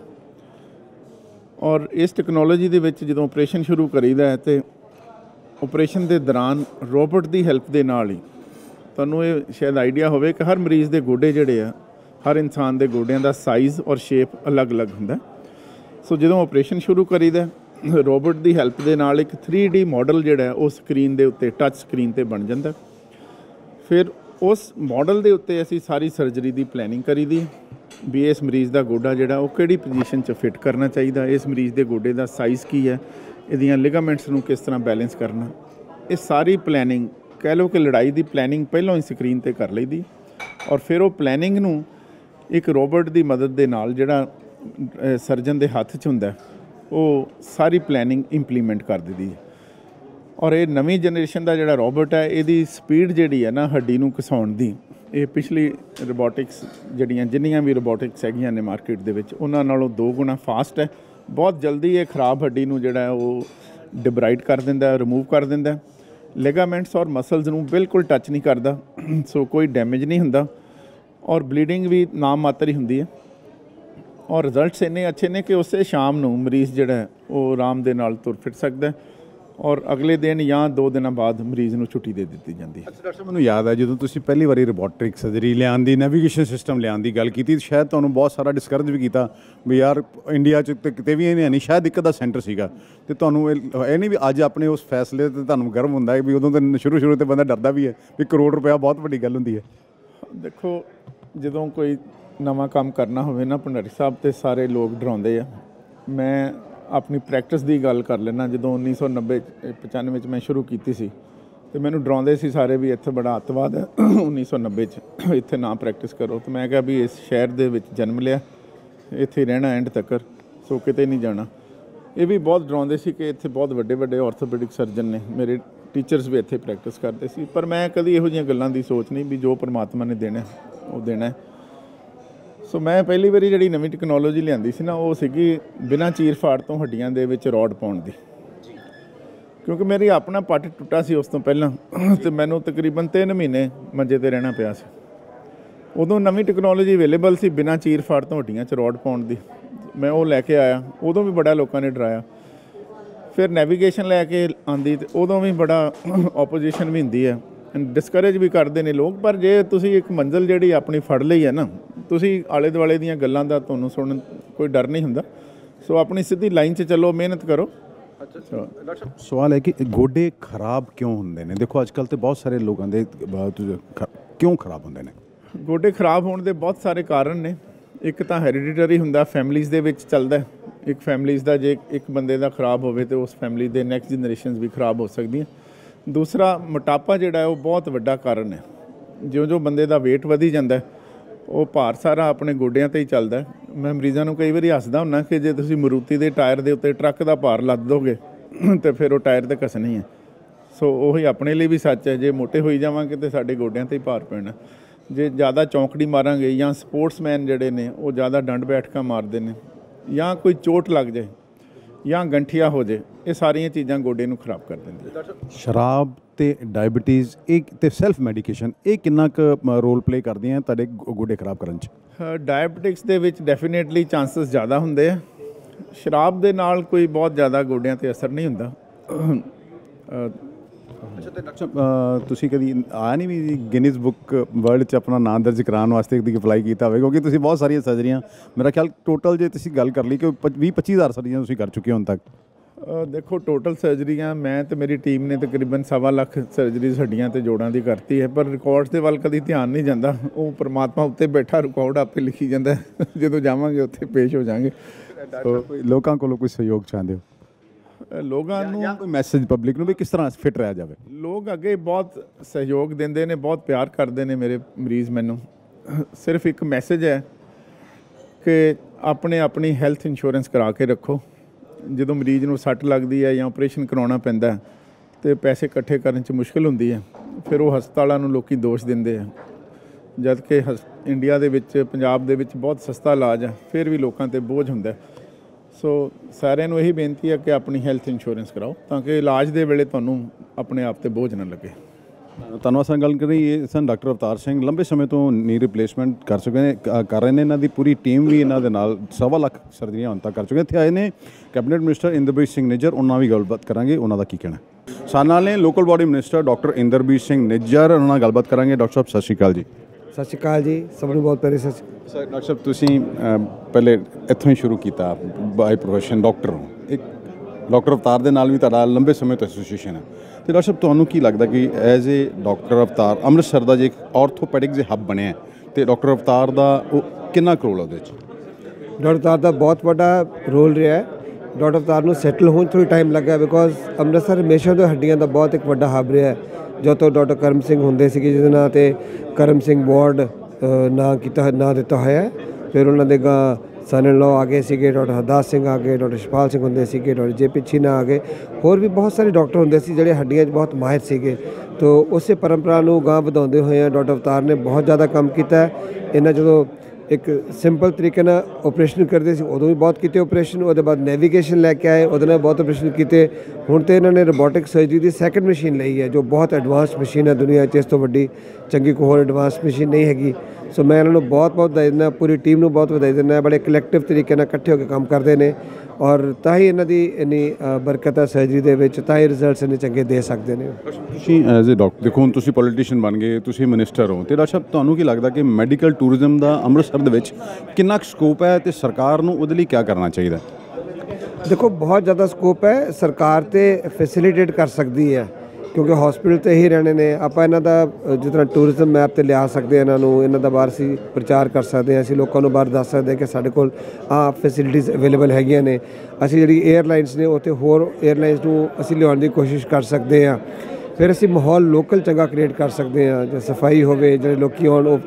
ਔਰ ਇਸ ਟੈਕਨੋਲੋਜੀ ਦੇ ਵਿੱਚ ਜਦੋਂ ਆਪਰੇਸ਼ਨ ਸ਼ੁਰੂ ਕਰੀਦਾ ਹੈ ਅਤੇ ਆਪਰੇਸ਼ਨ ਦੇ ਦੌਰਾਨ ਰੋਬੋਟ ਦੀ ਹੈਲਪ ਦੇ ਨਾਲ ਹੀ ਤੁਹਾਨੂੰ ਇਹ ਸ਼ਾਇਦ ਆਈਡੀਆ ਹੋਵੇ ਕਿ ਹਰ ਮਰੀਜ਼ ਦੇ ਗੋਡੇ ਜਿਹੜੇ ਆ, ਹਰ ਇਨਸਾਨ ਦੇ ਗੋਡਿਆਂ ਦਾ ਸਾਈਜ਼ ਔਰ ਸ਼ੇਪ ਅਲੱਗ-ਅਲੱਗ ਹੁੰਦਾ। ਸੋ ਜਦੋਂ ਆਪਰੇਸ਼ਨ ਸ਼ੁਰੂ ਕਰੀਦਾ ਰੋਬੋਟ ਦੀ ਹੈਲਪ ਦੇ ਨਾਲ ਇੱਕ ਥਰੀ ਡੀ ਮਾਡਲ ਜਿਹੜਾ ਉਹ ਸਕਰੀਨ ਦੇ ਉੱਤੇ ਟੱਚ ਸਕਰੀਨ 'ਤੇ ਬਣ ਜਾਂਦਾ। ਫਿਰ ਉਸ ਮਾਡਲ ਦੇ ਉੱਤੇ ਅਸੀਂ ਸਾਰੀ ਸਰਜਰੀ ਦੀ ਪਲੈਨਿੰਗ ਕਰੀ ਦੀ ਵੀ ਇਸ ਮਰੀਜ਼ ਦਾ ਗੋਡਾ ਜਿਹੜਾ ਉਹ ਕਿਹੜੀ ਪੋਜੀਸ਼ਨ 'ਚ ਫਿੱਟ ਕਰਨਾ ਚਾਹੀਦਾ, ਇਸ ਮਰੀਜ਼ ਦੇ ਗੋਡੇ ਦਾ ਸਾਈਜ਼ ਕੀ ਹੈ, ਇਹਦੀਆਂ ਲਿਗਾਮੈਂਟਸ ਨੂੰ ਕਿਸ ਤਰ੍ਹਾਂ ਬੈਲੈਂਸ ਕਰਨਾ, ਇਹ ਸਾਰੀ ਪਲੈਨਿੰਗ ਕਹਿ ਲਓ ਕਿ ਲੜਾਈ ਦੀ ਪਲੈਨਿੰਗ ਪਹਿਲਾਂ ਹੀ ਸਕਰੀਨ 'ਤੇ ਕਰ ਲਈਦੀ ਔਰ ਫਿਰ ਉਹ ਪਲੈਨਿੰਗ ਨੂੰ ਇੱਕ ਰੋਬੋਟ ਦੀ ਮਦਦ ਦੇ ਨਾਲ ਜਿਹੜਾ ਸਰਜਨ ਦੇ ਹੱਥ 'ਚ ਹੁੰਦਾ ਉਹ ਸਾਰੀ ਪਲੈਨਿੰਗ ਇੰਪਲੀਮੈਂਟ ਕਰ ਦਿੰਦੀ ਹੈ। ਔਰ ਇਹ ਨਵੀਂ ਜਨਰੇਸ਼ਨ ਦਾ ਜਿਹੜਾ ਰੋਬੋਟ ਹੈ ਇਹਦੀ ਸਪੀਡ ਜਿਹੜੀ ਹੈ ਨਾ ਹੱਡੀ ਨੂੰ ਘਸਾਉਣ ਦੀ, ਇਹ ਪਿਛਲੀ ਰੋਬੋਟਿਕਸ ਜਿਹੜੀਆਂ ਜਿੰਨੀਆਂ ਵੀ ਰੋਬੋਟਿਕਸ ਹੈਗੀਆਂ ਨੇ ਮਾਰਕੀਟ ਦੇ ਵਿੱਚ ਉਹਨਾਂ ਨਾਲੋਂ ਦੋ ਗੁਣਾ ਫਾਸਟ ਹੈ। ਬਹੁਤ ਜਲਦੀ ਇਹ ਖਰਾਬ ਹੱਡੀ ਨੂੰ ਜਿਹੜਾ ਉਹ ਡਿਬਰਾਈਟ ਕਰ ਦਿੰਦਾ, ਰਿਮੂਵ ਕਰ ਦਿੰਦਾ। ਲਿਗਾਮੈਂਟਸ ਔਰ ਮਸਲਸ ਨੂੰ ਬਿਲਕੁਲ ਟੱਚ ਨਹੀਂ ਕਰਦਾ, ਸੋ ਕੋਈ ਡੈਮੇਜ ਨਹੀਂ ਹੁੰਦਾ ਔਰ ਬਲੀਡਿੰਗ ਵੀ ਨਾ ਮਾਤਰ ਹੀ ਹੁੰਦੀ ਹੈ ਔਰ ਰਿਜ਼ਲਟਸ ਇੰਨੇ ਅੱਛੇ ਨੇ ਕਿ ਉਸੇ ਸ਼ਾਮ ਨੂੰ ਮਰੀਜ਼ ਜਿਹੜਾ ਉਹ ਆਰਾਮ ਦੇ ਨਾਲ ਤੁਰ ਫਿਰ ਸਕਦਾ ਔਰ ਅਗਲੇ ਦਿਨ ਜਾਂ ਦੋ ਦਿਨਾਂ ਬਾਅਦ ਮਰੀਜ਼ ਨੂੰ ਛੁੱਟੀ ਦੇ ਦਿੱਤੀ ਜਾਂਦੀ ਹੈ। ਅੱਛਾ ਡਾਕਟਰ ਸਾਹਿਬ, ਮੈਨੂੰ ਯਾਦ ਹੈ ਜਦੋਂ ਤੁਸੀਂ ਪਹਿਲੀ ਵਾਰੀ ਰੋਬੋਟਿਕ ਸਰਜਰੀ ਲਿਆਉਣ ਦੀ, ਨੈਵੀਗੇਸ਼ਨ ਸਿਸਟਮ ਲਿਆਉਣ ਦੀ ਗੱਲ ਕੀਤੀ, ਸ਼ਾਇਦ ਤੁਹਾਨੂੰ ਬਹੁਤ ਸਾਰਾ ਡਿਸਕਰੇਜ ਵੀ ਕੀਤਾ ਵੀ ਯਾਰ ਇੰਡੀਆ 'ਚ ਤਾਂ ਕਿਤੇ ਵੀ ਇਹ ਨਹੀਂ, ਸ਼ਾਇਦ ਇੱਕ ਦਾ ਸੈਂਟਰ ਸੀਗਾ। ਤੇ ਤੁਹਾਨੂੰ ਇਹ ਇਹ ਨਹੀਂ ਵੀ ਅੱਜ ਆਪਣੇ ਉਸ ਫੈਸਲੇ 'ਤੇ ਤੁਹਾਨੂੰ ਗਰਵ ਹੁੰਦਾ ਹੈ ਵੀ ਉਦੋਂ ਤਾਂ ਸ਼ੁਰੂ ਸ਼ੁਰੂ 'ਤੇ ਬੰਦਾ ਡਰਦਾ ਵੀ ਹੈ ਵੀ ਕਰੋੜ ਰੁਪਇਆ ਬਹੁਤ ਵੱਡੀ ਗੱਲ ਹੁੰਦੀ ਹੈ। ਦੇਖੋ, ਜਦੋਂ ਕੋਈ ਨਵਾਂ ਕੰਮ ਕਰਨਾ ਹੋਵੇ ਨਾ ਭੰਡਾਰੀ ਸਾਹਿਬ, ਤੇ ਸਾਰੇ ਲੋਕ ਡਰਾਉਂਦੇ ਆ। ਮੈਂ ਆਪਣੀ ਪ੍ਰੈਕਟਿਸ ਦੀ ਗੱਲ ਕਰ ਲੈਣਾ, ਜਦੋਂ ਉੱਨੀ ਸੌ ਨੱਬੇ ਪਚਾਨਵੇਂ 'ਚ ਮੈਂ ਸ਼ੁਰੂ ਕੀਤੀ ਸੀ ਤੇ ਮੈਨੂੰ ਡਰਾਉਂਦੇ ਸੀ ਸਾਰੇ ਵੀ ਇੱਥੇ ਬੜਾ ਅੱਤਵਾਦ ਹੈ ਉੱਨੀ ਸੌ ਨੱਬੇ 'ਚ, ਇੱਥੇ ਨਾ ਪ੍ਰੈਕਟਿਸ ਕਰੋ। ਤੇ ਮੈਂ ਕਿਹਾ ਵੀ ਇਸ ਸ਼ਹਿਰ ਦੇ ਵਿੱਚ ਜਨਮ ਲਿਆ, ਇੱਥੇ ਰਹਿਣਾ ਐਂਡ ਤੱਕ, ਸੋ ਕਿਤੇ ਨਹੀਂ ਜਾਣਾ। ਇਹ ਵੀ ਬਹੁਤ ਡਰਾਉਂਦੇ ਸੀ ਕਿ ਇੱਥੇ ਬਹੁਤ ਵੱਡੇ ਵੱਡੇ ਆਰਥੋਪੈਡਿਕ ਸਰਜਨ ਨੇ, ਮੇਰੇ ਟੀਚਰਸ ਵੀ ਇੱਥੇ ਪ੍ਰੈਕਟਿਸ ਕਰਦੇ ਸੀ। ਪਰ ਮੈਂ ਕਦੀ ਇਹੋ ਜਿਹੀਆਂ ਗੱਲਾਂ ਦੀ ਸੋਚ ਨਹੀਂ, ਵੀ ਜੋ ਪਰਮਾਤਮਾ ਨੇ ਦੇਣਾ ਉਹ ਦੇਣਾ। ਸੋ ਮੈਂ ਪਹਿਲੀ ਵਾਰੀ ਜਿਹੜੀ ਨਵੀਂ ਟੈਕਨੋਲੋਜੀ ਲਿਆਂਦੀ ਸੀ ਨਾ, ਉਹ ਸੀਗੀ ਬਿਨਾਂ ਚੀਰ ਫਾੜ ਤੋਂ ਹੱਡੀਆਂ ਦੇ ਵਿੱਚ ਰੋਡ ਪਾਉਣ ਦੀ। ਕਿਉਂਕਿ ਮੇਰੀ ਆਪਣਾ ਪੱਟ ਟੁੱਟਾ ਸੀ ਉਸ ਤੋਂ ਪਹਿਲਾਂ, ਤੇ ਮੈਨੂੰ ਤਕਰੀਬਨ ਤਿੰਨ ਮਹੀਨੇ ਮੰਜੇ 'ਤੇ ਰਹਿਣਾ ਪਿਆ ਸੀ। ਉਦੋਂ ਨਵੀਂ ਟੈਕਨੋਲੋਜੀ ਅਵੇਲੇਬਲ ਸੀ ਬਿਨਾਂ ਚੀਰ ਫਾੜ ਤੋਂ ਹੱਡੀਆਂ 'ਚ ਰੋਡ ਪਾਉਣ ਦੀ। ਮੈਂ ਉਹ ਲੈ ਕੇ ਆਇਆ, ਉਦੋਂ ਵੀ ਬੜਾ ਲੋਕਾਂ ਨੇ ਡਰਾਇਆ। ਫਿਰ ਨੈਵੀਗੇਸ਼ਨ ਲੈ ਕੇ ਆਂਦੀ ਤੇ ਉਦੋਂ ਵੀ ਬੜਾ ਓਪੋਜੀਸ਼ਨ ਵੀ ਹੁੰਦੀ ਹੈ, ਡਿਸਕਰੇਜ ਵੀ ਕਰਦੇ ਨੇ ਲੋਕ। ਪਰ ਜੇ ਤੁਸੀਂ ਇੱਕ ਮੰਜ਼ਿਲ ਜਿਹੜੀ ਆਪਣੀ ਫੜ ਲਈ ਹੈ ਨਾ, ਤੁਸੀਂ ਆਲੇ ਦੁਆਲੇ ਦੀਆਂ ਗੱਲਾਂ ਦਾ ਤੁਹਾਨੂੰ ਸੁਣਨ ਕੋਈ ਡਰ ਨਹੀਂ ਹੁੰਦਾ। ਸੋ ਆਪਣੀ ਸਿੱਧੀ ਲਾਈਨ 'ਚ ਚੱਲੋ, ਮਿਹਨਤ ਕਰੋ। ਅੱਛਾ ਡਾਕਟਰ ਸਾਹਿਬ, ਸਵਾਲ ਹੈ ਕਿ ਗੋਡੇ ਖਰਾਬ ਕਿਉਂ ਹੁੰਦੇ ਨੇ? ਦੇਖੋ ਅੱਜ ਕੱਲ੍ਹ ਤੇ ਬਹੁਤ ਸਾਰੇ ਲੋਕਾਂ ਦੇ ਕਿਉਂ ਖਰਾਬ ਹੁੰਦੇ ਨੇ? ਗੋਡੇ ਖਰਾਬ ਹੋਣ ਦੇ ਬਹੁਤ ਸਾਰੇ ਕਾਰਨ ਨੇ। ਇੱਕ ਤਾਂ ਹੈਰੀਡਿਟਰੀ ਹੁੰਦਾ, ਫੈਮਲੀਜ਼ ਦੇ ਵਿੱਚ ਚੱਲਦਾ। ਇੱਕ ਫੈਮਲੀਜ਼ ਦਾ ਜੇ ਇੱਕ ਬੰਦੇ ਦਾ ਖਰਾਬ ਹੋਵੇ ਤੇ ਉਸ ਫੈਮਲੀ ਦੇ ਨੈਕਸਟ ਜਨਰੇਸ਼ਨਸ ਵੀ ਖਰਾਬ ਹੋ ਸਕਦੀਆਂ। ਦੂਸਰਾ, ਮੋਟਾਪਾ ਜਿਹੜਾ ਹੈ ਉਹ ਬਹੁਤ ਵੱਡਾ ਕਾਰਨ ਹੈ। ਜਿਉਂ ਜਿਉਂ ਬੰਦੇ ਦਾ ਵੇਟ ਵਧੀ ਜਾਂਦਾ, ਉਹ ਭਾਰ ਸਾਰਾ ਆਪਣੇ ਗੋਡਿਆਂ 'ਤੇ ਹੀ ਚੱਲਦਾ। ਮੈਂ ਮਰੀਜ਼ਾਂ ਨੂੰ ਕਈ ਵਾਰੀ ਹੱਸਦਾ ਹੁੰਦਾ ਕਿ ਜੇ ਤੁਸੀਂ ਮਰੂਤੀ ਦੇ ਟਾਇਰ ਦੇ ਉੱਤੇ ਟਰੱਕ ਦਾ ਭਾਰ ਲੱਦ ਦੋਗੇ ਤੇ ਫਿਰ ਉਹ ਟਾਇਰ ਤੇ ਘਸਣਾ ਹੀ ਹੈ। ਸੋ ਉਹੀ ਆਪਣੇ ਲਈ ਵੀ ਸੱਚ ਹੈ, ਜੇ ਮੋਟੇ ਹੋਈ ਜਾਵਾਂਗੇ ਤਾਂ ਸਾਡੇ ਗੋਡਿਆਂ 'ਤੇ ਹੀ ਭਾਰ ਪੈਣਾ। ਜੇ ਜ਼ਿਆਦਾ ਚੌਂਕੜੀ ਮਾਰਾਂਗੇ, ਜਾਂ ਸਪੋਰਟਸਮੈਨ ਜਿਹੜੇ ਨੇ ਉਹ ਜ਼ਿਆਦਾ ਡੰਡ ਬੈਠਕਾਂ ਮਾਰਦੇ ਨੇ, ਜਾਂ ਕੋਈ ਚੋਟ ਲੱਗ ਜਾਏ, ਜਾਂ ਗੰਠੀਆ ਹੋ ਜਾਏ, ਇਹ ਸਾਰੀਆਂ ਚੀਜ਼ਾਂ ਗੋਡੇ ਨੂੰ ਖਰਾਬ ਕਰ ਦਿੰਦੀਆਂ। ਸ਼ਰਾਬ ਤੇ ਡਾਇਬੀਟੀਜ਼ ਇਹ ਤੇ ਸੈਲਫ ਮੈਡੀਕੇਸ਼ਨ, ਇਹ ਕਿੰਨਾ ਕੁ ਰੋਲ ਪਲੇ ਕਰਦੀਆਂ ਤੁਹਾਡੇ ਗੋਡੇ ਖਰਾਬ ਕਰਨ 'ਚ? ਡਾਇਬਟਿਕਸ ਦੇ ਵਿੱਚ ਡੈਫੀਨੇਟਲੀ ਚਾਂਸਸ ਜ਼ਿਆਦਾ ਹੁੰਦੇ ਆ। ਸ਼ਰਾਬ ਦੇ ਨਾਲ ਕੋਈ ਬਹੁਤ ਜ਼ਿਆਦਾ ਗੋਡਿਆਂ 'ਤੇ ਅਸਰ ਨਹੀਂ ਹੁੰਦਾ। ਅੱਛਾ, ਤੇ ਡਾਕਟਰ ਸਾਹਿਬ ਤੁਸੀਂ ਕਦੀ ਆਇਆ ਨਹੀਂ ਵੀ ਗਿਨੀਜ਼ ਬੁੱਕ ਵਰਲਡ 'ਚ ਆਪਣਾ ਨਾਮ ਦਰਜ ਕਰਾਉਣ ਵਾਸਤੇ ਕਦੀ ਅਪਲਾਈ ਕੀਤਾ ਹੋਵੇ? ਕਿਉਂਕਿ ਤੁਸੀਂ ਬਹੁਤ ਸਾਰੀਆਂ ਸਰਜਰੀਆਂ, ਮੇਰਾ ਖਿਆਲ ਟੋਟਲ ਜੇ ਤੁਸੀਂ ਗੱਲ ਕਰ ਲਈ ਕਿ ਵੀਹ ਪੱਚੀ ਹਜ਼ਾਰ ਸਰਜਰੀਆਂ ਤੁਸੀਂ ਕਰ ਚੁੱਕੇ ਹੋ ਹੁਣ ਤੱਕ। ਦੇਖੋ, ਟੋਟਲ ਸਰਜਰੀਆਂ ਮੈਂ ਤੇ ਮੇਰੀ ਟੀਮ ਨੇ ਤਕਰੀਬਨ ਸਵਾ ਲੱਖ ਸਰਜਰੀਜ਼ ਹੱਡੀਆਂ ਤੇ ਜੋੜਾਂ ਦੀ ਕਰਤੀ ਹੈ। ਪਰ ਰਿਕਾਰਡਸ ਦੇ ਵੱਲ ਕਦੀ ਧਿਆਨ ਨਹੀਂ ਜਾਂਦਾ। ਉਹ ਪਰਮਾਤਮਾ ਉੱਤੇ ਬੈਠਾ ਰਿਕਾਰਡ ਆਪੇ ਲਿਖੀ ਜਾਂਦਾ। ਜਦੋਂ ਜਾਵਾਂਗੇ ਉੱਥੇ ਪੇਸ਼ ਹੋ ਜਾਵਾਂਗੇ। ਲੋਕਾਂ ਕੋਲੋਂ ਕੋਈ ਸਹਿਯੋਗ ਚਾਹੁੰਦੇ ਹੋ? ਲੋਕਾਂ ਨੂੰ ਕੋਈ ਮੈਸੇਜ ਪਬਲਿਕ ਨੂੰ ਵੀ ਕਿਸ ਤਰ੍ਹਾਂ ਫਿਟ ਰਿਹਾ ਜਾਵੇ? ਲੋਕ ਅੱਗੇ ਬਹੁਤ ਸਹਿਯੋਗ ਦਿੰਦੇ ਨੇ, ਬਹੁਤ ਪਿਆਰ ਕਰਦੇ ਨੇ ਮੇਰੇ ਮਰੀਜ਼ ਮੈਨੂੰ। ਸਿਰਫ ਇੱਕ ਮੈਸੇਜ ਹੈ ਕਿ ਆਪਣੇ ਆਪਣੀ ਹੈਲਥ ਇੰਸ਼ੋਰੈਂਸ ਕਰਾ ਕੇ ਰੱਖੋ। ਜਦੋਂ ਮਰੀਜ਼ ਨੂੰ ਸੱਟ ਲੱਗਦੀ ਹੈ ਜਾਂ ਆਪਰੇਸ਼ਨ ਕਰਾਉਣਾ ਪੈਂਦਾ ਤੇ ਪੈਸੇ ਇਕੱਠੇ ਕਰਨ 'ਚ ਮੁਸ਼ਕਿਲ ਹੁੰਦੀ ਹੈ, ਫਿਰ ਉਹ ਹਸਪਤਾਲਾਂ ਨੂੰ ਲੋਕੀ ਦੋਸ਼ ਦਿੰਦੇ ਆ। ਜਦ ਕਿ ਹਸ ਇੰਡੀਆ ਦੇ ਵਿੱਚ, ਪੰਜਾਬ ਦੇ ਵਿੱਚ ਬਹੁਤ ਸਸਤਾ ਇਲਾਜ ਹੈ, ਫਿਰ ਵੀ ਲੋਕਾਂ 'ਤੇ ਬੋਝ ਹੁੰਦਾ। ਸੋ ਸਾਰਿਆਂ ਨੂੰ ਇਹੀ ਬੇਨਤੀ ਹੈ ਕਿ ਆਪਣੀ ਹੈਲਥ ਇੰਸ਼ੋਰੈਂਸ ਕਰਾਓ, ਤਾਂ ਕਿ ਇਲਾਜ ਦੇ ਵੇਲੇ ਤੁਹਾਨੂੰ ਆਪਣੇ ਆਪ 'ਤੇ ਬੋਝ ਨਾ ਲੱਗੇ। ਧੰਨਵਾਦ ਸਰ। ਗੱਲ ਕਰੀ ਇਹ ਸਨ ਡਾਕਟਰ ਅਵਤਾਰ ਸਿੰਘ, ਲੰਬੇ ਸਮੇਂ ਤੋਂ ਨੀ ਰਿਪਲੇਸਮੈਂਟ ਕਰ ਚੁੱਕੇ ਨੇ, ਕਰ ਰਹੇ ਨੇ। ਇਹਨਾਂ ਦੀ ਪੂਰੀ ਟੀਮ ਵੀ ਇਹਨਾਂ ਦੇ ਨਾਲ ਸਵਾ ਲੱਖ ਸਰਜਰੀਆਂ ਹੁਣ ਤੱਕ ਕਰ ਚੁੱਕੇ। ਇੱਥੇ ਆਏ ਨੇ ਕੈਬਨਿਟ ਮਿਨਿਸਟਰ ਇੰਦਰਬੀਰ ਸਿੰਘ ਨਿੱਜਰ, ਉਹਨਾਂ ਨਾਲ ਵੀ ਗੱਲਬਾਤ ਕਰਾਂਗੇ, ਉਹਨਾਂ ਦਾ ਕੀ ਕਹਿਣਾ। ਸਾਡੇ ਨਾਲ ਨੇ local body minister doctor Inderbir Singh Nijjar, ਉਹਨਾਂ ਨਾਲ ਗੱਲਬਾਤ ਕਰਾਂਗੇ। ਡਾਕਟਰ ਸਾਹਿਬ ਸਤਿ ਸ਼੍ਰੀ ਅਕਾਲ ਜੀ। ਸਤਿ ਸ਼੍ਰੀ ਅਕਾਲ ਜੀ, ਸਭ ਨੂੰ ਬਹੁਤ ਪਿਆਰੇ ਸਤਿ ਸ਼੍ਰੀ ਅਕਾਲ। ਸਰ, ਡਾਕਟਰ ਸਾਹਿਬ ਤੁਸੀਂ ਪਹਿਲੇ ਇੱਥੋਂ ਹੀ ਸ਼ੁਰੂ ਕੀਤਾ ਬਾਈ ਪ੍ਰੋਫੈਸ਼ਨ ਡਾਕਟਰ ਹੋ। ਇੱਕ ਡਾਕਟਰ ਅਵਤਾਰ ਦੇ ਨਾਲ ਵੀ ਤੁਹਾਡਾ ਲੰਬੇ ਸਮੇਂ ਤੋਂ ਐਸੋਸੀਏਸ਼ਨ ਹੈ, ਅਤੇ ਡਾਕਟਰ ਸਾਹਿਬ ਤੁਹਾਨੂੰ ਕੀ ਲੱਗਦਾ ਕਿ as a doctor Avtar Amritsar ਦਾ ਜੇ ਇੱਕ ਆਰਥੋਪੈਡਿਕ ਜੇ ਹੱਬ ਬਣਿਆ, ਅਤੇ ਡਾਕਟਰ ਅਵਤਾਰ ਦਾ ਉਹ ਕਿੰਨਾ ਕੁ ਰੋਲ ਹੈ ਉਹਦੇ 'ਚ? ਡਾਕਟਰ ਅਵਤਾਰ ਦਾ ਬਹੁਤ ਵੱਡਾ ਰੋਲ ਰਿਹਾ ਹੈ। ਡਾਕਟਰ ਅਵਤਾਰ ਨੂੰ ਸੈਟਲ ਹੋਣ 'ਚ ਥੋੜ੍ਹਾ ਟਾਈਮ ਲੱਗਾ, ਬਿਕੋਜ਼ ਅੰਮ੍ਰਿਤਸਰ ਹਮੇਸ਼ਾ ਤੋਂ ਹੱਡੀਆਂ ਦਾ ਬਹੁਤ ਇੱਕ ਵੱਡਾ ਹੱਬ ਰਿਹਾ ਹੈ। ਜਦੋਂ ਤੋਂ ਡਾਕਟਰ ਕਰਮ ਸਿੰਘ ਹੁੰਦੇ ਸੀਗੇ, ਜਿਹਦੇ ਨਾਂ 'ਤੇ ਕਰਮ ਸਿੰਘ ਵਾਰਡ ਨਾਂ ਕੀਤਾ ਨਾਂ ਦਿੱਤਾ ਹੋਇਆ। ਫਿਰ ਉਹਨਾਂ ਦੇ ਗਾਂ ਸਨ ਇਨ ਲਾਅ ਆ ਗਏ ਸੀਗੇ, ਡਾਕਟਰ ਹਰਦਾਸ ਸਿੰਘ ਆ ਗਏ, ਡਾਕਟਰ ਸ਼ਪਾਲ ਸਿੰਘ ਹੁੰਦੇ ਸੀਗੇ, ਡਾਕਟਰ ਜੇ ਪੀ ਛੀਨਾ ਆ ਗਏ, ਹੋਰ ਵੀ ਬਹੁਤ ਸਾਰੇ ਡਾਕਟਰ ਹੁੰਦੇ ਸੀ ਜਿਹੜੇ ਹੱਡੀਆਂ 'ਚ ਬਹੁਤ ਮਾਹਿਰ ਸੀਗੇ। ਤੋ ਉਸੇ ਪਰੰਪਰਾ ਨੂੰ ਗਾਂ ਵਧਾਉਂਦੇ ਹੋਏ ਡਾਕਟਰ ਅਵਤਾਰ ਨੇ ਬਹੁਤ ਜ਼ਿਆਦਾ ਕੰਮ ਕੀਤਾ। ਇਹਨਾਂ ਜਦੋਂ ਇੱਕ ਸਿੰਪਲ ਤਰੀਕੇ ਨਾਲ ਆਪਰੇਸ਼ਨ ਕਰਦੇ ਸੀ, ਉਦੋਂ ਵੀ ਬਹੁਤ ਕੀਤੇ ਆਪਰੇਸ਼ਨ। ਉਹਦੇ ਬਾਅਦ ਨੈਵੀਗੇਸ਼ਨ ਲੈ ਕੇ ਆਏ, ਉਹਦੇ ਨਾਲ ਬਹੁਤ ਆਪਰੇਸ਼ਨ ਕੀਤੇ। ਹੁਣ ਤਾਂ ਇਹਨਾਂ ਨੇ ਰੋਬੋਟਿਕ ਸਰਜਰੀ ਦੀ ਸੈਕਿੰਡ ਮਸ਼ੀਨ ਲਈ ਹੈ, ਜੋ ਬਹੁਤ ਐਡਵਾਂਸ ਮਸ਼ੀਨ ਹੈ ਦੁਨੀਆ 'ਚ। ਇਸ ਤੋਂ ਵੱਡੀ ਚੰਗੀ ਕੋਈ ਹੋਰ ਐਡਵਾਂਸ ਮਸ਼ੀਨ ਨਹੀਂ ਹੈਗੀ। ਸੋ ਮੈਂ ਇਹਨਾਂ ਨੂੰ ਬਹੁਤ ਬਹੁਤ ਵਧਾਈ ਦਿੰਦਾ, ਪੂਰੀ ਟੀਮ ਨੂੰ ਬਹੁਤ ਵਧਾਈ ਦਿੰਦਾ। ਬੜੇ ਕਲੈਕਟਿਵ ਤਰੀਕੇ ਨਾਲ ਇਕੱਠੇ ਹੋ ਕੇ ਕੰਮ ਕਰਦੇ ਨੇ। ਔਰ ਤਾਂ ਹੀ ਇਹਨਾਂ ਦੀ ਇੰਨੀ ਅ, ਬਰਕਤ ਹੈ ਸਰਜਰੀ ਦੇ ਵਿੱਚ, ਤਾਂ ਹੀ ਰਿਜ਼ਲਟਸ ਇੰਨੇ ਚੰਗੇ ਦੇ ਸਕਦੇ ਨੇ। ਤੁਸੀਂ ਐਜ਼ ਏ ਡਾਕਟਰ ਦੇਖੋ, ਹੁਣ ਤੁਸੀਂ ਪੋਲੀਟੀਸ਼ੀਅਨ ਬਣ ਗਏ, ਤੁਸੀਂ ਮਿਨਿਸਟਰ ਹੋ, ਤੇ ਡਾਕਟਰ ਸਾਹਿਬ ਤੁਹਾਨੂੰ ਕੀ ਲੱਗਦਾ ਕਿ ਮੈਡੀਕਲ ਟੂਰਿਜ਼ਮ ਦਾ ਅੰਮ੍ਰਿਤਸਰ ਦੇ ਵਿੱਚ ਕਿੰਨਾ ਕੁ ਸਕੋਪ ਹੈ ਤੇ ਸਰਕਾਰ ਨੂੰ ਉਹਦੇ ਲਈ ਕੀ ਕਰਨਾ ਚਾਹੀਦਾ? ਦੇਖੋ ਬਹੁਤ ਜ਼ਿਆਦਾ ਸਕੋਪ ਹੈ, ਸਰਕਾਰ ਤੇ ਫੈਸਿਲਿਟੇਟ ਕਰ ਸਕਦੀ ਹੈ ਕਿਉਂਕਿ ਹਸਪੀਟਲ ਤੇ ਹੀ ਰਹਿਣੇ ਨੇ। ਆਪਾਂ ਇਹਨਾਂ ਦਾ ਅ, ਜਿਸ ਤਰ੍ਹਾਂ ਟੂਰਿਜ਼ਮ ਮੈਪ ਤੇ ਲਿਆ ਸਕਦੇ ਹਾਂ, ਇਹਨਾਂ ਨੂੰ ਇਹਨਾਂ ਦਾ ਬਾਹਰ ਅਸੀਂ ਪ੍ਰਚਾਰ ਕਰ ਸਕਦੇ ਹਾਂ, ਅਸੀਂ ਲੋਕਾਂ ਨੂੰ ਬਾਹਰ ਦੱਸ ਸਕਦੇ ਹਾਂ ਕਿ ਸਾਡੇ ਕੋਲ ਆਹ ਫੈਸਿਲਿਟੀਜ਼ ਅਵੇਲੇਬਲ ਹੈਗੀਆਂ ਨੇ। ਅਸੀਂ ਜਿਹੜੀ ਏਅਰਲਾਈਨਸ ਨੇ ਉੱਥੇ ਹੋਰ ਏਅਰਲਾਈਨਸ ਨੂੰ ਅਸੀਂ ਲਿਆਉਣ ਦੀ ਕੋਸ਼ਿਸ਼ ਕਰ ਸਕਦੇ ਹਾਂ। ਫਿਰ ਅਸੀਂ ਮਾਹੌਲ ਲੋਕਲ ਚੰਗਾ ਕ੍ਰੀਏਟ ਕਰ ਸਕਦੇ ਹਾਂ, ਜੇ ਸਫਾਈ ਹੋਵੇ, ਜਿਹੜੇ ਲੋਕੀ ਆਉਣ ਉਹ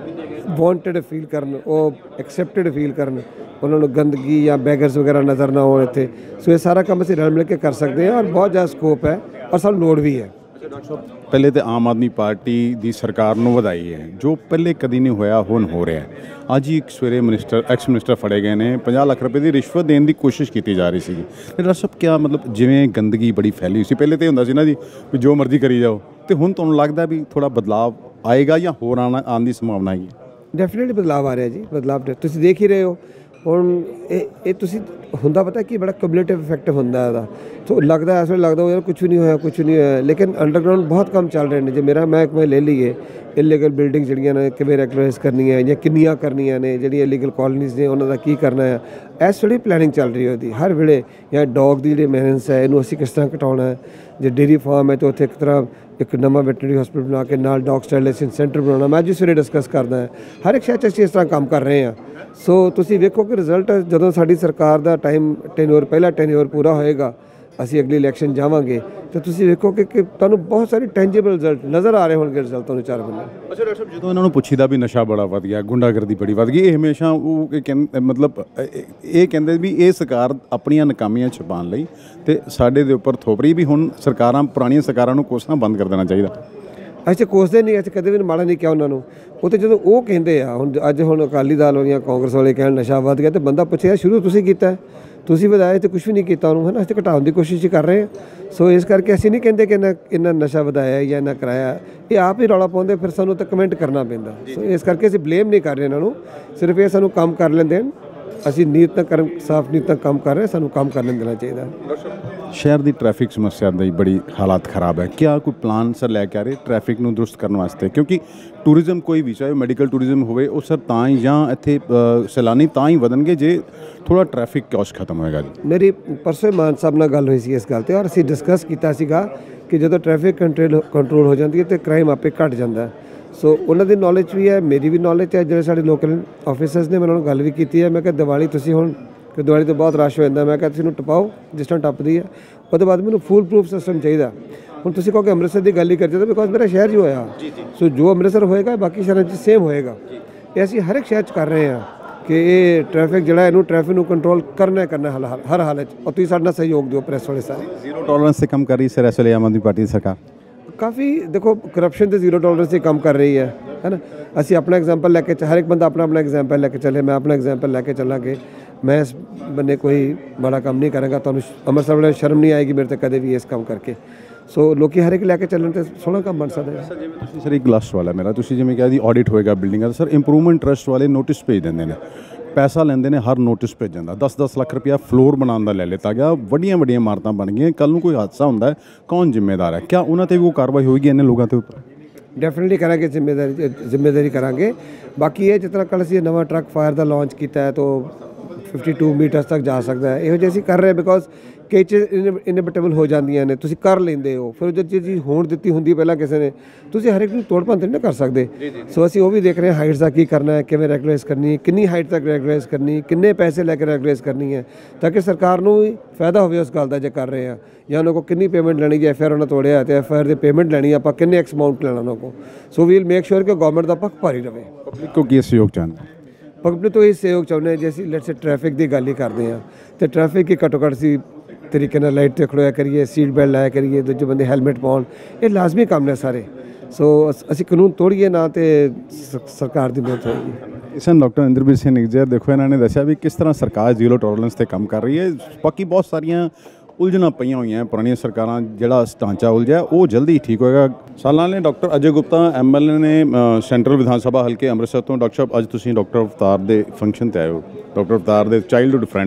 ਵਾਂਟਡ ਫੀਲ ਕਰਨ, ਉਹ ਐਕਸੈਪਟਡ ਫੀਲ ਕਰਨ, ਉਹਨਾਂ ਨੂੰ ਗੰਦਗੀ ਜਾਂ ਬੈਗਰਸ ਵਗੈਰਾ ਨਜ਼ਰ ਨਾ ਆਉਣ ਇੱਥੇ। ਸੋ ਇਹ ਸਾਰਾ ਕੰਮ ਅਸੀਂ ਰਲ ਮਿਲ ਕੇ ਕਰ ਸਕਦੇ ਹਾਂ ਔਰ ਬਹੁਤ ਜ਼ਿਆਦਾ ਸਕੋਪ ਹੈ ਔਰ ਸਾਨੂੰ ਲੋੜ ਵੀ ਹੈ। ਪਹਿਲੇ ਤੇ ਆਮ ਆਦਮੀ ਪਾਰਟੀ ਦੀ ਸਰਕਾਰ ਨੂੰ ਵਧਾਈ ਹੈ, ਜੋ ਪਹਿਲੇ ਕਦੀ ਨਹੀਂ ਹੋਇਆ ਹੁਣ ਹੋ ਰਿਹਾ ਹੈ। ਅੱਜ ਹੀ ਇੱਕ ਸਵੇਰੇ ਮਿਨਿਸਟਰ ਐਕਸ ਮਿਨਿਸਟਰ ਫੜੇ ਗਏ ਨੇ, ਪੰਜਾਹ ਲੱਖ ਰੁਪਏ ਦੀ ਰਿਸ਼ਵਤ ਦੇਣ ਦੀ ਕੋਸ਼ਿਸ਼ ਕੀਤੀ ਜਾ ਰਹੀ ਸੀਗੀ। ਤੇ ਡਾਕਟਰ ਸਾਹਿਬ ਕਿਆ ਮਤਲਬ, ਜਿਵੇਂ ਗੰਦਗੀ ਬੜੀ ਫੈਲੀ ਸੀ ਪਹਿਲੇ ਤੇ ਹੁੰਦਾ ਸੀ ਨਾ ਜੀ ਵੀ ਜੋ ਮਰਜ਼ੀ ਕਰੀ ਜਾਓ, ਤੇ ਹੁਣ ਤੁਹਾਨੂੰ ਲੱਗਦਾ ਵੀ ਥੋੜਾ ਬਦਲਾਵ ਆਏਗਾ ਜਾਂ ਹੋਰ ਆਉਣ ਆਉਣ ਦੀ ਸੰਭਾਵਨਾ ਹੈਗੀ? ਡੈਫੀਨੇਟਲੀ ਬਦਲਾਵ ਆ ਰਿਹਾ ਜੀ, ਬਦਲਾਵ ਤੁਸੀਂ ਦੇਖ ਹੀ ਰਹੇ ਹੋ ਹੁਣ। ਇਹ ਇਹ ਤੁਸੀਂ ਹੁੰਦਾ ਪਤਾ ਕਿ ਬੜਾ ਕਮਿਊਲੇਟਿਵ ਇਫੈਕਟ ਹੁੰਦਾ ਇਹਦਾ। ਸੋ ਲੱਗਦਾ ਇਸ ਵੇਲੇ ਲੱਗਦਾ ਯਾਰ ਕੁਛ ਵੀ ਨਹੀਂ ਹੋਇਆ, ਕੁਛ ਨਹੀਂ ਹੋਇਆ, ਲੇਕਿਨ ਅੰਡਰਗਰਾਊਂਡ ਬਹੁਤ ਕੰਮ ਚੱਲ ਰਹੇ ਨੇ। ਜੇ ਮੇਰਾ ਮਹਿਕਮਾ ਲੈ ਲਈਏ, ਇਲੀਗਲ ਬਿਲਡਿੰਗ ਜਿਹੜੀਆਂ ਨੇ ਕਿਵੇਂ ਰੈਗੂਲਰਾਈਜ਼ ਕਰਨੀਆਂ ਜਾਂ ਕਿੰਨੀਆਂ ਕਰਨੀਆਂ ਨੇ, ਜਿਹੜੀਆਂ ਇਲੀਗਲ ਕਾਲੋਨੀਜ਼ ਨੇ ਉਹਨਾਂ ਦਾ ਕੀ ਕਰਨਾ ਹੈ, ਇਸ ਵੇਲੇ ਪਲੈਨਿੰਗ ਚੱਲ ਰਹੀ ਉਹਦੀ ਹਰ ਵੇਲੇ। ਜਾਂ ਡੌਗ ਦੀ ਜਿਹੜੀ ਮੇਨਟੇਨੈਂਸ ਹੈ, ਇਹਨੂੰ ਅਸੀਂ ਕਿਸ ਤਰ੍ਹਾਂ ਘਟਾਉਣਾ ਹੈ। ਜੇ ਡੇਅਰੀ ਫਾਰਮ ਹੈ ਤਾਂ ਉੱਥੇ ਇੱਕ ਤਰ੍ਹਾਂ ਇੱਕ ਨਵਾਂ ਵੈਟਰਨਰੀ ਹਸਪੀਟਲ ਬਣਾ ਕੇ ਨਾਲ ਡੌਗ ਸਟੈਰਿਲਾਈਜ਼ੇਸ਼ਨ ਸੈਂਟਰ ਬਣਾਉਣਾ। ਮੈਂ ਅੱਜ ਸਵੇਰੇ ਡਿਸਕਸ ਕਰਦਾ ਹਾਂ, ਹਰ ਇੱਕ ਸ਼ਹਿਰ 'ਚ ਅਸੀਂ ਇਸ ਤਰ੍ਹਾਂ ਕੰਮ ਕਰ ਰਹੇ ਹਾਂ। ਸੋ ਤੁਸੀਂ ਵੇਖੋ ਕਿ ਰਿਜ਼ਲਟ ਜਦੋਂ ਸਾਡੀ ਸਰਕਾਰ ਦਾ ਟਾਈਮ ਟੈਨਿਓਰ ਪਹਿਲਾ ਟੈਨਿਓਰ ਪੂਰਾ ਹੋਏਗਾ, ਅਸੀਂ ਅਗਲੀ ਇਲੈਕਸ਼ਨ ਜਾਵਾਂਗੇ, ਤਾਂ ਤੁਸੀਂ ਵੇਖੋ ਕਿ ਤੁਹਾਨੂੰ ਬਹੁਤ ਸਾਰੇ ਟੈਂਜੀਬਲ ਰਿਜ਼ਲਟ ਨਜ਼ਰ ਆ ਰਹੇ ਹੋਣਗੇ ਰਿਜ਼ਲਟ ਤੁਹਾਨੂੰ ਚਾਰ ਬੰਦੇ। ਅੱਛਾ ਡਾਕਟਰ ਸਾਹਿਬ, ਜਦੋਂ ਇਹਨਾਂ ਨੂੰ ਪੁੱਛੀਦਾ ਵੀ ਨਸ਼ਾ ਬੜਾ ਵਧ ਗਿਆ, ਗੁੰਡਾਗਰਦੀ ਬੜੀ ਵਧ ਗਈ, ਇਹ ਹਮੇਸ਼ਾ ਉਹ ਇਹ ਕਹਿੰਦੇ ਮਤਲਬ ਇਹ ਕਹਿੰਦੇ ਵੀ ਇਹ ਸਰਕਾਰ ਆਪਣੀਆਂ ਨਾਕਾਮੀਆਂ ਛੁਪਾਉਣ ਲਈ ਤੇ ਸਾਡੇ ਦੇ ਉੱਪਰ ਥੋਪ ਰਹੀ, ਵੀ ਹੁਣ ਸਰਕਾਰਾਂ ਪੁਰਾਣੀਆਂ ਸਰਕਾਰਾਂ ਨੂੰ ਕੋਸਣਾ ਬੰਦ ਕਰ ਦੇਣਾ ਚਾਹੀਦਾ। ਅਸੀਂ ਕੋਸਦੇ ਨਹੀਂ, ਅਸੀਂ ਕਦੇ ਵੀ ਮਾੜਾ ਨਹੀਂ ਕਿਹਾ ਉਹਨਾਂ ਨੂੰ। ਉਹ ਤਾਂ ਜਦੋਂ ਉਹ ਕਹਿੰਦੇ ਆ, ਹੁਣ ਅੱਜ ਹੁਣ ਅਕਾਲੀ ਦਲ ਜਾਂ ਕਾਂਗਰਸ ਵਾਲੇ ਕਹਿਣ ਨਸ਼ਾ ਵੱਧ ਗਿਆ, ਤੇ ਬੰਦਾ ਪੁੱਛਿਆ ਸ਼ੁਰੂ ਤੁਸੀਂ ਕੀਤਾ, ਤੁਸੀਂ ਵਧਾਇਆ ਤੇ ਕੁਛ ਵੀ ਨਹੀਂ ਕੀਤਾ ਉਹਨੂੰ, ਹੈ ਨਾ। ਅਸੀਂ ਘਟਾਉਣ ਦੀ ਕੋਸ਼ਿਸ਼ ਹੀ ਕਰ ਰਹੇ ਹਾਂ। ਸੋ ਇਸ ਕਰਕੇ ਅਸੀਂ ਨਹੀਂ ਕਹਿੰਦੇ ਕਿ ਇਹਨਾਂ ਇਹਨਾਂ ਨਸ਼ਾ ਵਧਾਇਆ ਜਾਂ ਇਹਨਾਂ ਕਰਾਇਆ, ਇਹ ਆਪ ਹੀ ਰੌਲਾ ਪਾਉਂਦੇ, ਫਿਰ ਸਾਨੂੰ ਤਾਂ ਕਮੈਂਟ ਕਰਨਾ ਪੈਂਦਾ। ਸੋ ਇਸ ਕਰਕੇ ਅਸੀਂ ਬਲੇਮ ਨਹੀਂ ਕਰ ਰਹੇ ਇਹਨਾਂ ਨੂੰ, ਸਿਰਫ ਇਹ ਸਾਨੂੰ ਕੰਮ ਕਰ ਲੈਂਦੇ ਹਨ। ਅਸੀਂ ਨੀਤ ਨਾਲ ਕਰਮ ਸਾਫ਼ ਨੀਤ ਨਾਲ ਕੰਮ ਕਰ ਰਹੇ, ਸਾਨੂੰ ਕੰਮ ਕਰ ਲੈਣ ਦੇਣਾ ਚਾਹੀਦਾ। ਸ਼ਹਿਰ ਦੀ ਟ੍ਰੈਫਿਕ ਸਮੱਸਿਆ ਦੀ ਬੜੀ ਹਾਲਾਤ ਖਰਾਬ ਹੈ, ਕਿਆ ਕੋਈ ਪਲਾਨ ਸਰ ਲੈ ਕੇ ਆ ਰਹੇ ਟ੍ਰੈਫਿਕ ਨੂੰ ਦਰੁਸਤ ਕਰਨ ਵਾਸਤੇ? ਕਿਉਂਕਿ ਟੂਰਿਜ਼ਮ ਕੋਈ ਵੀ, ਚਾਹੇ ਮੈਡੀਕਲ ਟੂਰਿਜ਼ਮ ਹੋਵੇ, ਉਹ ਸਰ ਤਾਂ ਹੀ ਜਾਂ ਇੱਥੇ ਸੈਲਾਨੀ ਤਾਂ ਹੀ ਵਧਣਗੇ ਜੇ ਥੋੜਾ ਟ੍ਰੈਫਿਕ ਕੌਸ਼ ਖਤਮ ਹੋਏਗਾ ਜੀ। ਮੇਰੀ ਪਰਸੋਂ ਮਾਨ ਸਾਹਿਬ ਨਾਲ ਗੱਲ ਹੋਈ ਸੀ ਇਸ ਗੱਲ 'ਤੇ, ਔਰ ਅਸੀਂ ਡਿਸਕਸ ਕੀਤਾ ਸੀਗਾ ਕਿ ਜਦੋਂ ਟ੍ਰੈਫਿਕ ਕੰਟਰੋਲ ਕੰਟਰੋਲ ਹੋ ਜਾਂਦੀ ਹੈ ਤਾਂ ਕ੍ਰਾਈਮ ਆਪੇ ਘਟ ਜਾਂਦਾ। ਸੋ ਉਹਨਾਂ ਦੀ ਨੌਲੇਜ ਵੀ ਹੈ, ਮੇਰੀ ਵੀ ਨੌਲੇਜ ਹੈ। ਜਿਹੜੇ ਸਾਡੇ ਲੋਕਲ ਆਫਿਸਰਸ ਨੇ, ਮੈਂ ਉਹਨਾਂ ਨਾਲ ਗੱਲ ਵੀ ਕੀਤੀ ਹੈ। ਮੈਂ ਕਿਹਾ ਦੀਵਾਲੀ ਤੁਸੀਂ ਹੁਣ ਕਿ ਦੀਵਾਲੀ ਤੋਂ ਬਹੁਤ ਰਸ਼ ਹੋ ਜਾਂਦਾ, ਮੈਂ ਕਿਹਾ ਤੁਸੀਂ ਇਹਨੂੰ ਟਪਾਓ ਜਿਸ ਤਰ੍ਹਾਂ ਟੱਪਦੀ ਹੈ। ਉਹਦੇ ਬਾਅਦ ਮੈਨੂੰ ਫੁੱਲ ਪ੍ਰੂਫ ਸਿਸਟਮ ਚਾਹੀਦਾ। ਹੁਣ ਤੁਸੀਂ ਕਹੋ ਕਿ ਅੰਮ੍ਰਿਤਸਰ ਦੀ ਗੱਲ ਹੀ ਕਰਦੇ ਤਾਂ, ਬਿਕੋਜ਼ ਮੇਰਾ ਸ਼ਹਿਰ ਹੀ ਹੋਇਆ। ਸੋ ਜੋ ਅੰਮ੍ਰਿਤਸਰ ਹੋਏਗਾ ਬਾਕੀ ਸ਼ਹਿਰਾਂ 'ਚ ਸੇਮ ਹੋਏਗਾ। ਇਹ ਅਸੀਂ ਹਰ ਇੱਕ ਸ਼ਹਿਰ 'ਚ ਕਰ ਰਹੇ ਹਾਂ ਕਿ ਇਹ ਟ੍ਰੈਫਿਕ ਜਿਹੜਾ ਇਹਨੂੰ ਟ੍ਰੈਫਿਕ ਨੂੰ ਕੰਟਰੋਲ ਕਰਨਾ ਕਰਨਾ ਹਰ ਹਾਲਤ 'ਚ। ਔਰ ਤੁਸੀਂ ਸਾਡੇ ਨਾਲ ਸਹਿਯੋਗ ਦਿਓ, ਪ੍ਰੈਸ ਵਾਲੇ ਸਾਰੇ। ਜ਼ੀਰੋ ਟੋਲਰੈਂਸ ਤੇ ਕੰਮ ਕਰ ਰਹੀ ਸਰ ਇਸ ਵੇਲੇ ਆਮ ਆਦਮੀ ਪਾਰਟੀ ਦੀ ਸਰਕਾਰ? ਕਾਫੀ ਦੇਖੋ ਕਰਪਸ਼ਨ ਤੇ ਜ਼ੀਰੋ ਟੋਲਰੈਂਸ 'ਤੇ ਕੰਮ ਕਰ ਰਹੀ ਹੈ, ਹੈ ਨਾ। ਅਸੀਂ ਆਪਣਾ ਐਗਜ਼ਾਮਪਲ ਲੈ ਕੇ, ਹਰ ਇੱਕ ਬੰਦਾ ਆਪਣਾ ਆਪਣਾ ਐਗਜ਼ਾਮਪਲ ਲੈ ਕੇ ਚੱਲੇ। ਮੈਂ ਆਪਣਾ ਐਗਜ਼ਾਮਪਲ ਲੈ ਕੇ ਚੱਲਾਂਗੇ। ਮੈਂ ਇਸ ਬੰਨੇ ਕੋਈ ਬੜਾ ਕੰਮ ਨਹੀਂ ਕਰਾਂਗਾ, ਤੁਹਾਨੂੰ ਅੰਮ੍ਰਿਤਸਰ ਵਾਲੇ ਸ਼ਰਮ ਨਹੀਂ ਆਏਗੀ ਮੇਰੇ ਤੇ ਕਦੇ ਵੀ ਇਸ ਕੰਮ ਕਰਕੇ। ਸੋ ਲੋਕੀ ਹਰ ਇੱਕ ਲੈ ਕੇ ਚੱਲਣ ਤੇ ਸੋਹਣਾ ਕੰਮ ਬਣ ਸਕਦਾ ਹੈ। ਸਰ ਜਿਵੇਂ ਤੁਸੀਂ ਸਰ ਇੱਕ ਲਾਸਟ ਵਾਲਾ ਮੇਰਾ, ਤੁਸੀਂ ਜਿਵੇਂ ਕਿਹਾ ਜੀ ਆਡਿਟ ਹੋਏਗਾ ਬਿਲਡਿੰਗਾਂ ਦਾ, ਸਰ ਇੰਪਰੂਵਮੈਂਟ ਟਰਸਟ ਵਾਲੇ ਨੋਟਿਸ ਭੇਜ ਦਿੰਦੇ ਨੇ, ਪੈਸਾ ਲੈਂਦੇ ਨੇ ਹਰ ਨੋਟਿਸ ਭੇਜਣ ਦਾ। ਦਸ ਦਸ ਲੱਖ ਰੁਪਇਆ ਫਲੋਰ ਬਣਾਉਣ ਦਾ ਲੈ ਲਿੱਤਾ ਗਿਆ, ਵੱਡੀਆਂ ਵੱਡੀਆਂ ਇਮਾਰਤਾਂ ਬਣ ਗਈਆਂ। ਕੱਲ੍ਹ ਨੂੰ ਕੋਈ ਹਾਦਸਾ ਹੁੰਦਾ ਹੈ, ਕੌਣ ਜ਼ਿੰਮੇਦਾਰ ਹੈ? ਕਿਆ ਉਹਨਾਂ 'ਤੇ ਵੀ ਉਹ ਕਾਰਵਾਈ ਹੋਏਗੀ ਇਹਨਾਂ ਲੋਕਾਂ ਦੇ ਉੱਪਰ? ਡੈਫੀਨਿਟਲੀ ਕਰਾਂਗੇ, ਜ਼ਿੰਮੇਦਾਰੀ ਜ਼ਿੰਮੇਦਾਰੀ ਕਰਾਂਗੇ। ਬਾਕੀ ਇਹ ਜਿਸ ਤਰ੍ਹਾਂ ਕੱਲ੍ਹ ਅਸੀਂ ਨਵਾਂ ਟਰੱਕ ਫਾਇਰ ਦਾ ਲਾਂਚ ਕੀਤਾ ਹੈ, ਤਾਂ ਫਿਫਟੀ ਟੂ ਮੀਟਰਸ ਤੱਕ ਜਾ ਸਕਦਾ ਹੈ। ਇਹੋ ਜਿਹੇ ਅਸੀਂ ਕਰ ਰਹੇ ਬਿਕੋਜ਼ ਕਈ ਚੀਜ਼ ਇਨੇਵਿਟੇਬਲ ਹੋ ਜਾਂਦੀਆਂ ਨੇ, ਤੁਸੀਂ ਕਰ ਲੈਂਦੇ ਹੋ। ਫਿਰ ਜੋ ਚੀਜ਼ ਹੋਣ ਦਿੱਤੀ ਹੁੰਦੀ ਪਹਿਲਾਂ ਕਿਸੇ ਨੇ, ਤੁਸੀਂ ਹਰ ਇੱਕ ਨੂੰ ਤੋੜ ਭੰਨ ਨਹੀਂ ਕਰ ਸਕਦੇ। ਸੋ ਅਸੀਂ ਉਹ ਵੀ ਦੇਖ ਰਹੇ ਹਾਂ, ਹਾਈਟਸ ਦਾ ਕੀ ਕਰਨਾ ਹੈ, ਕਿਵੇਂ ਰੈਗੂਲਾਈਜ਼ ਕਰਨੀ ਹੈ, ਕਿੰਨੀ ਹਾਈਟ ਤੱਕ ਰੈਗੂਲਾਈਜ਼ ਕਰਨੀ, ਕਿੰਨੇ ਪੈਸੇ ਲੈ ਕੇ ਰੈਗੂਲਾਈਜ਼ ਕਰਨੀ ਹੈ, ਤਾਂ ਕਿ ਸਰਕਾਰ ਨੂੰ ਵੀ ਫਾਇਦਾ ਹੋਵੇ ਉਸ ਗੱਲ ਦਾ। ਜੇ ਕਰ ਰਹੇ ਹਾਂ ਜਾਂ ਉਹਨਾਂ ਕੋਲ ਕਿੰਨੀ ਪੇਮੈਂਟ ਲੈਣੀ, ਜੇ ਐਫ ਆਈ ਆਰ ਉਹਨਾਂ ਤੋੜਿਆ ਤੇ ਐਫ ਆਈ ਆਰ ਦੀ ਪੇਮੈਂਟ ਲੈਣੀ, ਆਪਾਂ ਕਿੰਨੇ ਐਕਸ ਅਮਾਊਂਟ ਲੈਣਾ ਉਹਨਾਂ ਕੋਲ। ਸੋ ਵੀਲ ਮੇਕ ਸ਼ੋਰ ਕਿ ਗਵਰਨਮੈਂਟ ਦਾ ਪੱਖ ਭਾਰੀ ਰਹੇ। ਪਬਲਿਕ ਕੋ ਕੀ ਸਹਿਯੋਗ ਚਾਹੁੰਦੇ? ਪਬਲਿਕ ਤੋਂ ਇਹ ਸਹਿਯੋਗ ਚਾਹੁੰਦੇ ਹਾਂ। ਜੇ ਅਸੀਂ ਲੈਟਸ ਸੇ ਟ੍ਰੈਫਿਕ ਦੀ ਗੱਲ ਹੀ ਕਰਦੇ ਹਾਂ, ਤੇ ਟ੍ਰੈਫਿਕ ਹੀ ਘੱਟੋ ਘੱਟ ਸੀ ਤਰੀਕੇ ਨਾਲ ਲਾਈਟ 'ਤੇ ਖੜੋਇਆ ਕਰੀਏ, ਸੀਟ ਬੈਲਟ ਲਾਇਆ ਕਰੀਏ, ਦੂਜੇ ਬੰਦੇ ਹੈਲਮਟ ਪਾਉਣ, ਇਹ ਲਾਜ਼ਮੀ ਕੰਮ ਨੇ ਸਾਰੇ। ਸੋ ਅਸੀਂ ਕਾਨੂੰਨ ਤੋੜੀਏ ਨਾ ਤੇ ਸਰਕਾਰ ਦੀ ਮਦਦ ਹੋਏਗੀ। ਇਸਨ ਡਾਕਟਰ ਇੰਦਰਬੀਰ ਸਿੰਘ ਨਿਗਜਰ, ਦੇਖੋ ਇਹਨਾਂ ਨੇ ਦੱਸਿਆ ਵੀ ਕਿਸ ਤਰ੍ਹਾਂ ਸਰਕਾਰ ਜ਼ੀਰੋ ਟੋਲਰੈਂਸ 'ਤੇ ਕੰਮ ਕਰ ਰਹੀ ਹੈ। ਬਾਕੀ ਬਹੁਤ ਸਾਰੀਆਂ ਉਲਝਣਾਂ ਪਈਆਂ ਹੋਈਆਂ ਪੁਰਾਣੀਆਂ ਸਰਕਾਰਾਂ, ਜਿਹੜਾ ਢਾਂਚਾ ਉਲਝਿਆ ਉਹ ਜਲਦੀ ਠੀਕ ਹੋਏਗਾ। ਸਾਲਾਂ ਨੇ doctor Ajay Gupta M L A ਨੇ ਸੈਂਟਰਲ ਵਿਧਾਨ ਸਭਾ ਹਲਕੇ ਅੰਮ੍ਰਿਤਸਰ ਤੋਂ। ਡਾਕਟਰ ਸਾਹਿਬ ਅੱਜ ਤੁਸੀਂ ਡਾਕਟਰ ਅਵਤਾਰ ਦੇ ਫੰਕਸ਼ਨ 'ਤੇ ਆਏ ਹੋ, ਡਾਕਟਰ ਅਵਤਾਰ ਦੇ ਚਾਈਲਡਹੁੱਡ ਫਰੈਂਡ ਹੋ,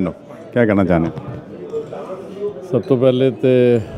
क्या कहना चाहते हैं? ਸਭ ਤੋਂ ਪਹਿਲੇ ਤੇ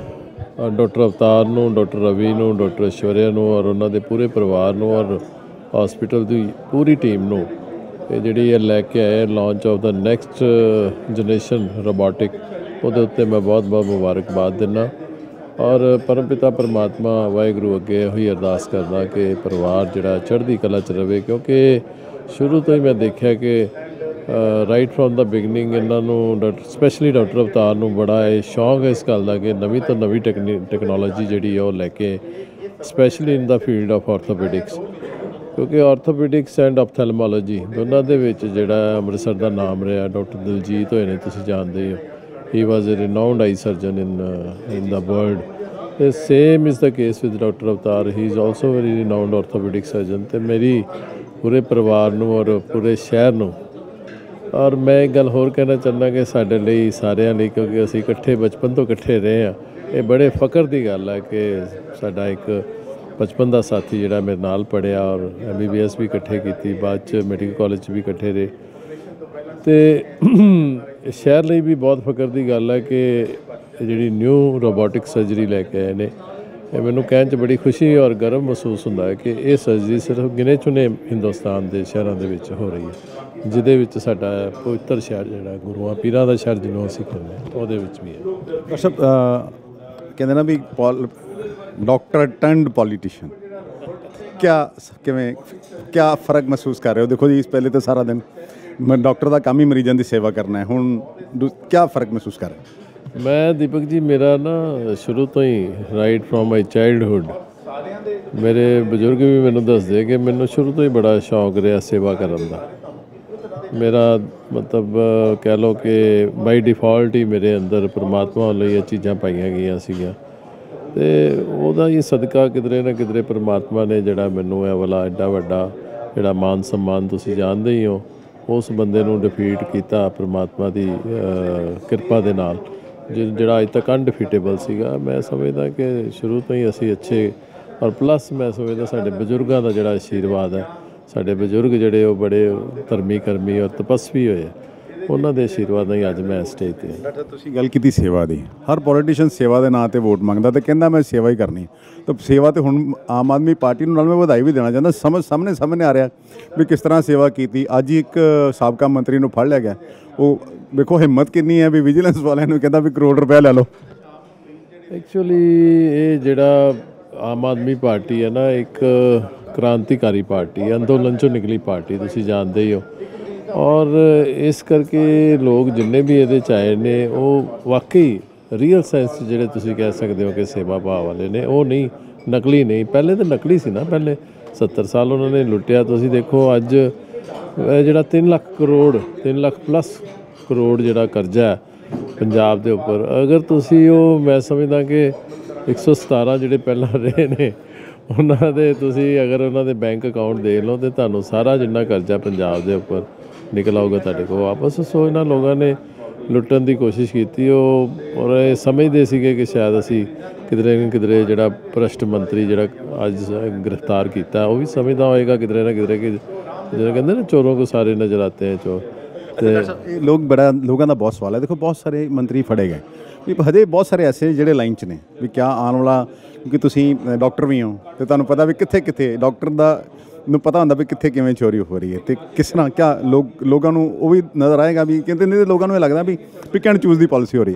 ਡਾਕਟਰ ਅਵਤਾਰ ਨੂੰ, ਡਾਕਟਰ ਰਵੀ ਨੂੰ, ਡਾਕਟਰ ਐਸ਼ਵਰਿਆ ਨੂੰ ਔਰ ਉਹਨਾਂ ਦੇ ਪੂਰੇ ਪਰਿਵਾਰ ਨੂੰ ਔਰ ਹਸਪੀਟਲ ਦੀ ਪੂਰੀ ਟੀਮ ਨੂੰ ਇਹ ਜਿਹੜੀ ਇਹ ਲੈ ਕੇ ਆਏ launch of the next generation robotic, ਉਹਦੇ ਉੱਤੇ ਮੈਂ ਬਹੁਤ ਬਹੁਤ ਮੁਬਾਰਕਬਾਦ ਦਿੰਦਾ ਔਰ ਪਰਮਪਿਤਾ ਪਰਮਾਤਮਾ ਵਾਹਿਗੁਰੂ ਅੱਗੇ ਇਹੋ ਹੀ ਅਰਦਾਸ ਕਰਦਾ ਕਿ ਪਰਿਵਾਰ ਜਿਹੜਾ ਚੜ੍ਹਦੀ ਕਲਾ 'ਚ ਰਵੇ, ਕਿਉਂਕਿ ਸ਼ੁਰੂ ਤੋਂ ਹੀ ਮੈਂ ਦੇਖਿਆ ਕਿ ਰਾਈਟ ਫਰੋਮ ਦਾ ਬਿਗਨਿੰਗ ਇਹਨਾਂ ਨੂੰ ਡਾਕਟਰ ਸਪੈਸ਼ਲੀ ਡਾਕਟਰ ਅਵਤਾਰ ਨੂੰ ਬੜਾ ਇਹ ਸ਼ੌਂਕ ਹੈ ਇਸ ਗੱਲ ਦਾ ਕਿ ਨਵੀਂ ਤੋਂ ਨਵੀਂ ਟੈਕਨੀ ਟੈਕਨੋਲੋਜੀ ਜਿਹੜੀ ਹੈ ਉਹ ਲੈ ਕੇ, specially in the field of orthopaedics, ਕਿਉਂਕਿ ਆਰਥੋਪੈਡਿਕਸ ਐਂਡ ਆਪਥੈਲਮੋਲੋਜੀ ਦੋਨਾਂ ਦੇ ਵਿੱਚ ਜਿਹੜਾ ਅੰਮ੍ਰਿਤਸਰ ਦਾ ਨਾਮ ਰਿਹਾ। ਡਾਕਟਰ ਦਿਲਜੀਤ ਹੋਏ ਨੇ, ਤੁਸੀਂ ਜਾਣਦੇ ਹੋ, he was a renowned eye surgeon in in the world. ਤੇ same is the case with doctor Avtar, he is also very renowned orthopaedic surgeon. ਤੇ ਮੇਰੀ ਪੂਰੇ ਪਰਿਵਾਰ ਨੂੰ ਔਰ ਪੂਰੇ ਸ਼ਹਿਰ ਨੂੰ, ਔਰ ਮੈਂ ਇੱਕ ਗੱਲ ਹੋਰ ਕਹਿਣਾ ਚਾਹੁੰਦਾ ਕਿ ਸਾਡੇ ਲਈ ਸਾਰਿਆਂ ਲਈ, ਕਿਉਂਕਿ ਅਸੀਂ ਇਕੱਠੇ ਬਚਪਨ ਤੋਂ ਇਕੱਠੇ ਰਹੇ ਹਾਂ, ਇਹ ਬੜੇ ਫਖਰ ਦੀ ਗੱਲ ਹੈ ਕਿ ਸਾਡਾ ਇੱਕ ਬਚਪਨ ਦਾ ਸਾਥੀ ਜਿਹੜਾ ਮੇਰੇ ਨਾਲ ਪੜ੍ਹਿਆ ਔਰ ਐਮ ਬੀ ਬੀ ਐਸ ਵੀ ਇਕੱਠੇ ਕੀਤੀ, ਬਾਅਦ 'ਚ ਮੈਡੀਕਲ ਕਾਲਜ 'ਚ ਵੀ ਇਕੱਠੇ ਰਹੇ। ਅਤੇ ਸ਼ਹਿਰ ਲਈ ਵੀ ਬਹੁਤ ਫਖਰ ਦੀ ਗੱਲ ਹੈ ਕਿ ਜਿਹੜੀ ਨਿਊ ਰੋਬੋਟਿਕ ਸਰਜਰੀ ਲੈ ਕੇ ਆਏ ਨੇ, ਇਹ ਮੈਨੂੰ ਕਹਿਣ 'ਚ ਬੜੀ ਖੁਸ਼ੀ ਔਰ ਗਰਵ ਮਹਿਸੂਸ ਹੁੰਦਾ ਹੈ ਕਿ ਇਹ ਸਰਜਰੀ ਸਿਰਫ ਗਿਣੇ ਚੁਣੇ ਹਿੰਦੁਸਤਾਨ ਦੇ ਸ਼ਹਿਰਾਂ ਦੇ ਵਿੱਚ ਹੋ ਰਹੀ ਹੈ, ਜਿਹਦੇ ਵਿੱਚ ਸਾਡਾ ਪਵਿੱਤਰ ਸ਼ਹਿਰ ਜਿਹੜਾ ਗੁਰੂਆਂ ਪੀਰਾਂ ਦਾ ਸ਼ਹਿਰ ਜਿਹਨੂੰ ਅਸੀਂ ਕਹਿੰਦੇ ਹਾਂ, ਉਹਦੇ ਵਿੱਚ ਵੀ ਹੈ। ਡਾਕਟਰ ਸਾਹਿਬ ਕਹਿੰਦੇ ਨਾ ਵੀ ਪੋਲ ਡਾਕਟਰ ਟਰਨਡ ਪੋਲੀਟੀਸ਼ੀਅਨ, ਕਿਆ ਕਿਵੇਂ ਕਿਆ ਫ਼ਰਕ ਮਹਿਸੂਸ ਕਰ ਰਹੇ ਹੋ? ਦੇਖੋ ਜੀ, ਇਸ ਪਹਿਲੇ ਤਾਂ ਸਾਰਾ ਦਿਨ ਮੈਂ ਡਾਕਟਰ ਦਾ ਕੰਮ ਹੀ ਮਰੀਜ਼ਾਂ ਦੀ ਸੇਵਾ ਕਰਨਾ ਹੈ, ਹੁਣ ਕਿਆ ਫ਼ਰਕ ਮਹਿਸੂਸ ਕਰ ਰਹੇ? ਮੈਂ ਦੀਪਕ ਜੀ, ਮੇਰਾ ਨਾ ਸ਼ੁਰੂ ਤੋਂ ਹੀ ਰਾਈਟ ਫਰੋਮ ਮਾਈ ਚਾਈਲਡਹੁੱਡ, ਮੇਰੇ ਬਜ਼ੁਰਗ ਵੀ ਮੈਨੂੰ ਦੱਸਦੇ ਕਿ ਮੈਨੂੰ ਸ਼ੁਰੂ ਤੋਂ ਹੀ ਬੜਾ ਸ਼ੌਂਕ ਰਿਹਾ ਸੇਵਾ ਕਰਨ ਦਾ। ਮੇਰਾ ਮਤਲਬ ਕਹਿ ਲਓ ਕਿ ਬਾਈ ਡਿਫਾਲਟ ਹੀ ਮੇਰੇ ਅੰਦਰ ਪਰਮਾਤਮਾ ਵੱਲੋਂ ਇਹ ਚੀਜ਼ਾਂ ਪਾਈਆਂ ਗਈਆਂ ਸੀਗੀਆਂ, ਅਤੇ ਉਹਦਾ ਹੀ ਸਦਕਾ ਕਿਧਰੇ ਨਾ ਕਿਧਰੇ ਪਰਮਾਤਮਾ ਨੇ ਜਿਹੜਾ ਮੈਨੂੰ ਇਹ ਵਾਲਾ ਐਡਾ ਵੱਡਾ ਜਿਹੜਾ ਮਾਨ ਸਨਮਾਨ ਤੁਸੀਂ ਜਾਣਦੇ ਹੀ ਹੋ, ਉਸ ਬੰਦੇ ਨੂੰ ਡਿਫੀਟ ਕੀਤਾ ਪਰਮਾਤਮਾ ਦੀ ਕਿਰਪਾ ਦੇ ਨਾਲ, ਜਿਹੜਾ ਅੱਜ ਤੱਕ ਅਨਡਿਫੀਟੇਬਲ ਸੀਗਾ। ਮੈਂ ਸਮਝਦਾ ਕਿ ਸ਼ੁਰੂ ਤੋਂ ਹੀ ਅਸੀਂ ਅੱਛੇ, ਔਰ ਪਲੱਸ ਮੈਂ ਸਮਝਦਾ ਸਾਡੇ ਬਜ਼ੁਰਗਾਂ ਦਾ ਜਿਹੜਾ ਆਸ਼ੀਰਵਾਦ ਹੈ, ਸਾਡੇ ਬਜ਼ੁਰਗ ਜਿਹੜੇ ਉਹ ਬੜੇ ਧਰਮੀ ਕਰਮੀ ਔਰ ਤਪਸਵੀ ਹੋਏ, ਉਹਨਾਂ ਦੇ ਆਸ਼ੀਰਵਾਦ ਨਾਲ ਹੀ ਅੱਜ ਮੈਂ ਸਟੇਜ 'ਤੇ। ਡਾਕਟਰ, ਤੁਸੀਂ ਗੱਲ ਕੀਤੀ ਸੇਵਾ ਦੀ, ਹਰ ਪੋਲੀਟੀਸ਼ੀਅਨ ਸੇਵਾ ਦੇ ਨਾਂ 'ਤੇ ਵੋਟ ਮੰਗਦਾ ਅਤੇ ਕਹਿੰਦਾ ਮੈਂ ਸੇਵਾ ਹੀ ਕਰਨੀ, ਤਾਂ ਸੇਵਾ ਤਾਂ ਹੁਣ ਆਮ ਆਦਮੀ ਪਾਰਟੀ ਨੂੰ ਨਾਲ ਮੈਂ ਵਧਾਈ ਵੀ ਦੇਣਾ ਚਾਹੁੰਦਾ। ਸਮਝ ਸਾਹਮਣੇ ਸਾਹਮਣੇ ਆ ਰਿਹਾ ਵੀ ਕਿਸ ਤਰ੍ਹਾਂ ਸੇਵਾ ਕੀਤੀ। ਅੱਜ ਹੀ ਇੱਕ ਸਾਬਕਾ ਮੰਤਰੀ ਨੂੰ ਫੜ ਲਿਆ ਗਿਆ, ਉਹ ਵੇਖੋ ਹਿੰਮਤ ਕਿੰਨੀ ਹੈ ਵੀ ਵਿਜੀਲੈਂਸ ਵਾਲਿਆਂ ਨੂੰ ਕਹਿੰਦਾ ਵੀ ਕਰੋੜ ਰੁਪਇਆ ਲੈ ਲਓ। ਐਕਚੁਅਲੀ ਇਹ ਜਿਹੜਾ ਆਮ ਆਦਮੀ ਪਾਰਟੀ ਹੈ ਨਾ, ਇੱਕ ਕ੍ਰਾਂਤੀਕਾਰੀ ਪਾਰਟੀ, ਅੰਦੋਲਨ 'ਚੋਂ ਨਿਕਲੀ ਪਾਰਟੀ, ਤੁਸੀਂ ਜਾਣਦੇ ਹੀ ਹੋ, ਔਰ ਇਸ ਕਰਕੇ ਲੋਕ ਜਿੰਨੇ ਵੀ ਇਹਦੇ 'ਚ ਆਏ ਨੇ ਉਹ ਵਾਕਈ ਰੀਅਲ ਸੈਂਸ ਜਿਹੜੇ ਤੁਸੀਂ ਕਹਿ ਸਕਦੇ ਹੋ ਕਿ ਸੇਵਾ ਭਾਵ ਵਾਲੇ ਨੇ, ਉਹ ਨਹੀਂ, ਨਕਲੀ ਨਹੀਂ। ਪਹਿਲੇ ਤਾਂ ਨਕਲੀ ਸੀ ਨਾ, ਪਹਿਲੇ ਸੱਤਰ ਸਾਲ ਉਹਨਾਂ ਨੇ ਲੁੱਟਿਆ। ਤੁਸੀਂ ਦੇਖੋ ਅੱਜ ਜਿਹੜਾ ਤਿੰਨ ਲੱਖ ਕਰੋੜ ਤਿੰਨ ਲੱਖ ਪਲੱਸ ਕਰੋੜ ਜਿਹੜਾ ਕਰਜ਼ਾ ਹੈ ਪੰਜਾਬ ਦੇ ਉੱਪਰ, ਅਗਰ ਤੁਸੀਂ ਉਹ ਮੈਂ ਸਮਝਦਾ ਕਿ ਇੱਕ ਸੌ ਸਤਾਰਾਂ ਜਿਹੜੇ ਪਹਿਲਾਂ ਰਹੇ ਨੇ ਉਹਨਾਂ ਦੇ ਤੁਸੀਂ ਅਗਰ ਉਹਨਾਂ ਦੇ ਬੈਂਕ ਅਕਾਊਂਟ ਦੇਖ ਲਓ, ਤਾਂ ਤੁਹਾਨੂੰ ਸਾਰਾ ਜਿੰਨਾ ਕਰਜ਼ਾ ਪੰਜਾਬ ਦੇ ਉੱਪਰ ਨਿਕਲ ਆਊਗਾ ਤੁਹਾਡੇ ਕੋਲ ਵਾਪਸ। ਸੋ ਇਹਨਾਂ ਲੋਕਾਂ ਨੇ ਲੁੱਟਣ ਦੀ ਕੋਸ਼ਿਸ਼ ਕੀਤੀ, ਉਹ ਔਰ ਇਹ ਸਮਝਦੇ ਸੀਗੇ ਕਿ ਸ਼ਾਇਦ ਅਸੀਂ ਕਿਧਰੇ ਨਾ ਕਿਧਰੇ ਜਿਹੜਾ ਭ੍ਰਸ਼ਟ ਮੰਤਰੀ ਜਿਹੜਾ ਅੱਜ ਗ੍ਰਿਫਤਾਰ ਕੀਤਾ, ਉਹ ਵੀ ਸਮਝਦਾ ਹੋਏਗਾ ਕਿਧਰੇ ਨਾ ਕਿਧਰੇ ਕਿ ਜਿਹੜਾ ਕਹਿੰਦੇ ਨਾ ਚੋਰੋਂ ਕੋ ਸਾਰੇ ਨਜ਼ਰ ਆਤੇ ਹੈ ਚੋਰ। ਤੇ ਇਹ ਲੋਕ ਬੜਾ ਲੋਕਾਂ ਦਾ ਬਹੁਤ ਸਵਾਲ ਹੈ। ਦੇਖੋ ਬਹੁਤ ਸਾਰੇ ਮੰਤਰੀ ਫੜੇ ਗਏ ਵੀ, ਹਜੇ ਬਹੁਤ ਸਾਰੇ ਐਸੇ ਜਿਹੜੇ ਲਾਈਨ 'ਚ ਨੇ ਵੀ ਕਿਆ ਆਉਣ ਵਾਲਾ, ਕਿਉਂਕਿ ਤੁਸੀਂ ਡਾਕਟਰ ਵੀ ਹੋ ਅਤੇ ਤੁਹਾਨੂੰ ਪਤਾ ਵੀ ਕਿੱਥੇ ਕਿੱਥੇ ਡਾਕਟਰ ਦਾ ਨੂੰ ਪਤਾ ਹੁੰਦਾ ਵੀ ਕਿੱਥੇ ਕਿਵੇਂ ਚੋਰੀ ਹੋ ਰਹੀ ਹੈ ਅਤੇ ਕਿਸ ਤਰ੍ਹਾਂ ਕਿਆ ਲੋਕ ਲੋਕਾਂ ਨੂੰ ਉਹ ਵੀ ਨਜ਼ਰ ਆਏਗਾ ਵੀ ਕਹਿੰਦੇ ਨਹੀਂ, ਲੋਕਾਂ ਨੂੰ ਇਹ ਲੱਗਦਾ ਵੀ ਪਿਕ ਐਂਡ ਚੂਜ਼ ਦੀ ਪਾਲਿਸੀ ਹੋ ਰਹੀ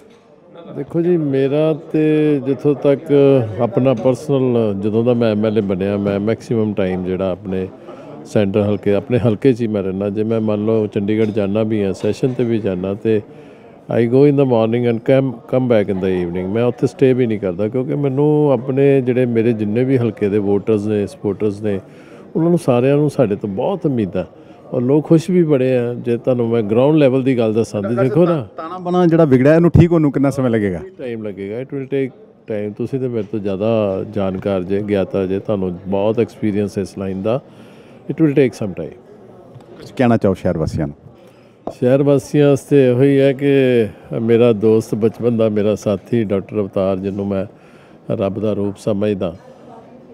ਹੈ। ਦੇਖੋ ਜੀ, ਮੇਰਾ ਤੇ ਜਿੱਥੋਂ ਤੱਕ ਆਪਣਾ ਪਰਸਨਲ, ਜਦੋਂ ਦਾ ਮੈਂ ਐਮ ਐਲ ਏ ਬਣਿਆ, ਮੈਂ ਮੈਕਸੀਮਮ ਟਾਈਮ ਜਿਹੜਾ ਆਪਣੇ ਸੈਂਟਰ ਹਲਕੇ ਆਪਣੇ ਹਲਕੇ 'ਚ ਹੀ ਮੈਂ ਰਹਿੰਦਾ। ਜੇ ਮੈਂ ਮੰਨ ਲਓ ਚੰਡੀਗੜ੍ਹ ਜਾਣਾ ਵੀ ਹਾਂ, ਸੈਸ਼ਨ 'ਤੇ ਵੀ ਜਾਣਾ, ਅਤੇ I go in the morning and come come back in the evening. ਮੈਂ ਉੱਥੇ ਸਟੇ ਵੀ ਨਹੀਂ ਕਰਦਾ, ਕਿਉਂਕਿ ਮੈਨੂੰ ਆਪਣੇ ਜਿਹੜੇ ਮੇਰੇ ਜਿੰਨੇ ਵੀ ਹਲਕੇ ਦੇ ਵੋਟਰਸ ਨੇ, ਸਪੋਰਟਰਸ ਨੇ, ਉਹਨਾਂ ਨੂੰ ਸਾਰਿਆਂ ਨੂੰ ਸਾਡੇ ਤੋਂ ਬਹੁਤ ਉਮੀਦਾਂ, ਔਰ ਲੋਕ ਖੁਸ਼ ਵੀ ਬੜੇ ਆ। ਜੇ ਤੁਹਾਨੂੰ ਮੈਂ ਗਰਾਊਂਡ ਲੈਵਲ ਦੀ ਗੱਲ ਦੱਸਾਂ ਤਾਂ ਦੇਖੋ ਨਾ, ਤਾਣਾ ਬਾਣਾ ਜਿਹੜਾ ਵਿਗੜਿਆ ਇਹਨੂੰ ਠੀਕ ਹੋਣ ਨੂੰ ਕਿੰਨਾ ਸਮੇਂ ਲੱਗੇਗਾ? ਟਾਈਮ ਲੱਗੇਗਾ, ਇਟ ਵਿਲ ਟੇਕ ਟਾਈਮ। ਤੁਸੀਂ ਤਾਂ ਮੇਰੇ ਤੋਂ ਜ਼ਿਆਦਾ ਜਾਣਕਾਰ ਜੇ, ਗਿਆਤਾ ਜੇ, ਤੁਹਾਨੂੰ ਬਹੁਤ ਐਕਸਪੀਰੀਅੰਸ ਇਸ ਲਾਈਨ ਦਾ। It will take some time. ਕੁਝ ਕਹਿਣਾ ਚਾਹੋ ਸ਼ਹਿਰ ਵਾਸੀਆਂ ਨੂੰ? ਸ਼ਹਿਰ ਵਾਸੀਆਂ ਵਾਸਤੇ ਇਹੋ ਹੀ ਹੈ ਕਿ ਮੇਰਾ ਦੋਸਤ ਬਚਪਨ ਦਾ, ਮੇਰਾ ਸਾਥੀ ਡਾਕਟਰ ਅਵਤਾਰ, ਜਿਹਨੂੰ ਮੈਂ ਰੱਬ ਦਾ ਰੂਪ ਸਮਝਦਾ,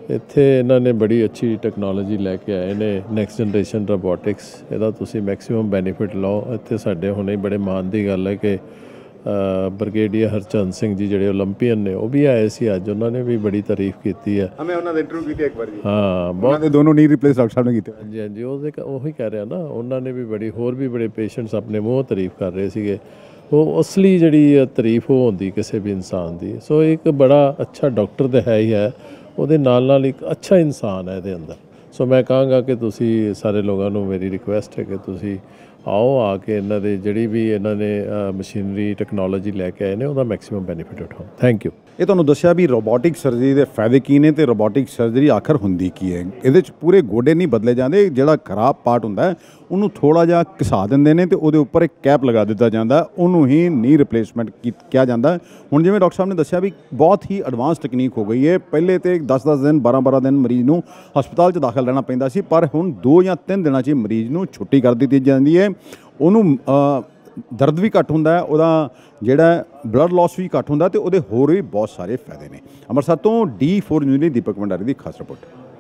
ਇੱਥੇ ਇਹਨਾਂ ਨੇ ਬੜੀ ਅੱਛੀ ਟੈਕਨੋਲੋਜੀ ਲੈ ਕੇ ਆਏ ਨੇ, ਨੈਕਸਟ ਜਨਰੇਸ਼ਨ ਰੋਬੋਟਿਕਸ। ਇਹਦਾ ਤੁਸੀਂ ਮੈਕਸਿਮਮ ਬੈਨੀਫਿਟ ਲਓ। ਇੱਥੇ ਸਾਡੇ ਹੁਣੇ ਬੜੇ ਮਾਣ ਦੀ ਗੱਲ ਹੈ ਕਿ ਬ੍ਰਿਗੇਡੀਅਰ ਹਰਚੰਦ ਸਿੰਘ ਜੀ ਜਿਹੜੇ ਓਲੰਪੀਅਨ ਨੇ ਉਹ ਵੀ ਆਏ ਸੀ ਅੱਜ, ਉਹਨਾਂ ਨੇ ਵੀ ਬੜੀ ਤਾਰੀਫ ਕੀਤੀ ਹੈ। ਮੈਂ ਉਹਨਾਂ ਦਾ ਇੰਟਰਵਿਊ ਕੀਤਾ ਇੱਕ ਵਾਰੀ। ਹਾਂ, ਬਹੁਤ ਦੇ ਦੋਨੋਂ ਨੀ ਰਿਪਲੇਸ ਡਾਕਟਰ ਸਾਹਿਬ ਨੇ ਕੀਤੇ। ਹਾਂਜੀ ਹਾਂਜੀ, ਉਹਦੇ ਉਹੀ ਕਹਿ ਰਿਹਾ ਨਾ, ਉਹਨਾਂ ਨੇ ਵੀ ਬੜੀ, ਹੋਰ ਵੀ ਬੜੇ ਪੇਸ਼ੈਂਟਸ ਆਪਣੇ ਮੂੰਹ ਤਾਰੀਫ ਕਰ ਰਹੇ ਸੀਗੇ। ਉਹ ਅਸਲੀ ਜਿਹੜੀ ਤਾਰੀਫ ਉਹ ਹੁੰਦੀ ਕਿਸੇ ਵੀ ਇਨਸਾਨ ਦੀ। ਸੋ ਇੱਕ ਬੜਾ ਅੱਛਾ ਡਾਕਟਰ ਤਾਂ ਹੈ ਹੀ ਹੈ, ਉਹਦੇ ਨਾਲ ਨਾਲ ਇੱਕ ਅੱਛਾ ਇਨਸਾਨ ਹੈ ਇਹਦੇ ਅੰਦਰ। ਸੋ ਮੈਂ ਕਹਾਂਗਾ ਕਿ ਤੁਸੀਂ ਸਾਰੇ ਲੋਕਾਂ ਨੂੰ ਮੇਰੀ ਰਿਕੁਐਸਟ ਹੈ ਕਿ ਤੁਸੀਂ ਆਓ, ਆ ਕੇ ਇਹਨਾਂ ਦੇ ਜਿਹੜੀ ਵੀ ਇਹਨਾਂ ਨੇ ਮਸ਼ੀਨਰੀ ਟੈਕਨੋਲੋਜੀ ਲੈ ਕੇ ਆਏ ਨੇ ਉਹਦਾ ਮੈਕਸਿਮਮ ਬੈਨੀਫਿਟ ਉਠਾਓ। Thank you. ਇਹ ਤੁਹਾਨੂੰ ਦੱਸਿਆ ਵੀ ਰੋਬੋਟਿਕ ਸਰਜਰੀ ਦੇ ਫਾਇਦੇ ਕੀ ਨੇ ਤੇ ਰੋਬੋਟਿਕ ਸਰਜਰੀ ਆਖਰ ਹੁੰਦੀ ਕੀ ਹੈ। ਇਹਦੇ 'ਚ ਪੂਰੇ ਗੋਡੇ ਨਹੀਂ ਬਦਲੇ ਜਾਂਦੇ, ਜਿਹੜਾ ਖਰਾਬ ਪਾਰਟ ਹੁੰਦਾ ਹੈ ਉਹਨੂੰ ਥੋੜ੍ਹਾ ਜਿਹਾ ਘਿਸਾ ਦਿੰਦੇ ਨੇ ਤੇ ਉਹਦੇ ਉੱਪਰ ਇੱਕ ਕੈਪ ਲਗਾ ਦਿੱਤਾ ਜਾਂਦਾ, ਉਹਨੂੰ ਹੀ ਨੀ ਰਿਪਲੇਸਮੈਂਟ ਕੀ ਕਿਹਾ ਜਾਂਦਾ। ਹੁਣ ਜਿਵੇਂ ਡਾਕਟਰ ਸਾਹਿਬ ਨੇ ਦੱਸਿਆ ਵੀ ਬਹੁਤ ਹੀ ਐਡਵਾਂਸ ਟੈਕਨੀਕ ਹੋ ਗਈ ਹੈ। ਪਹਿਲੇ ਤੇ ਦਸ ਦਸ ਦਿਨ ਬਾਰਾਂ ਬਾਰਾਂ ਦਿਨ ਮਰੀਜ਼ ਨੂੰ ਹਸਪਤਾਲ 'ਚ ਦਾਖਲ ਰਹਿਣਾ ਪੈਂਦਾ ਸੀ, ਪਰ ਹੁਣ ਦੋ ਜਾਂ ਤਿੰਨ ਦਿਨਾਂ 'ਚ ਹੀ ਮਰੀਜ਼ ਨੂੰ ਛੁੱਟੀ ਕਰ ਦਿੱਤੀ ਜਾਂਦੀ ਹੈ। ਉਹਨੂੰ ਦਰਦ ਵੀ ਘੱਟ ਹੁੰਦਾ ਹੈ, ਉਹਦਾ ਜਿਹੜਾ ਬਲੱਡ ਲਾਸ ਵੀ ਘੱਟ ਹੁੰਦਾ ਤੇ ਉਹਦੇ ਹੋਰ ਵੀ ਬਹੁਤ ਸਾਰੇ ਫਾਇਦੇ ਨੇ। ਅੰਮ੍ਰਿਤਸਰ ਤੋਂ ਡੀ ਫੋਰ ਨਿਊਜ਼ ਲਈ ਦੀਪਕ ਭੰਡਾਰੀ ਦੀ ਖਾਸ ਰਿਪੋਰਟ।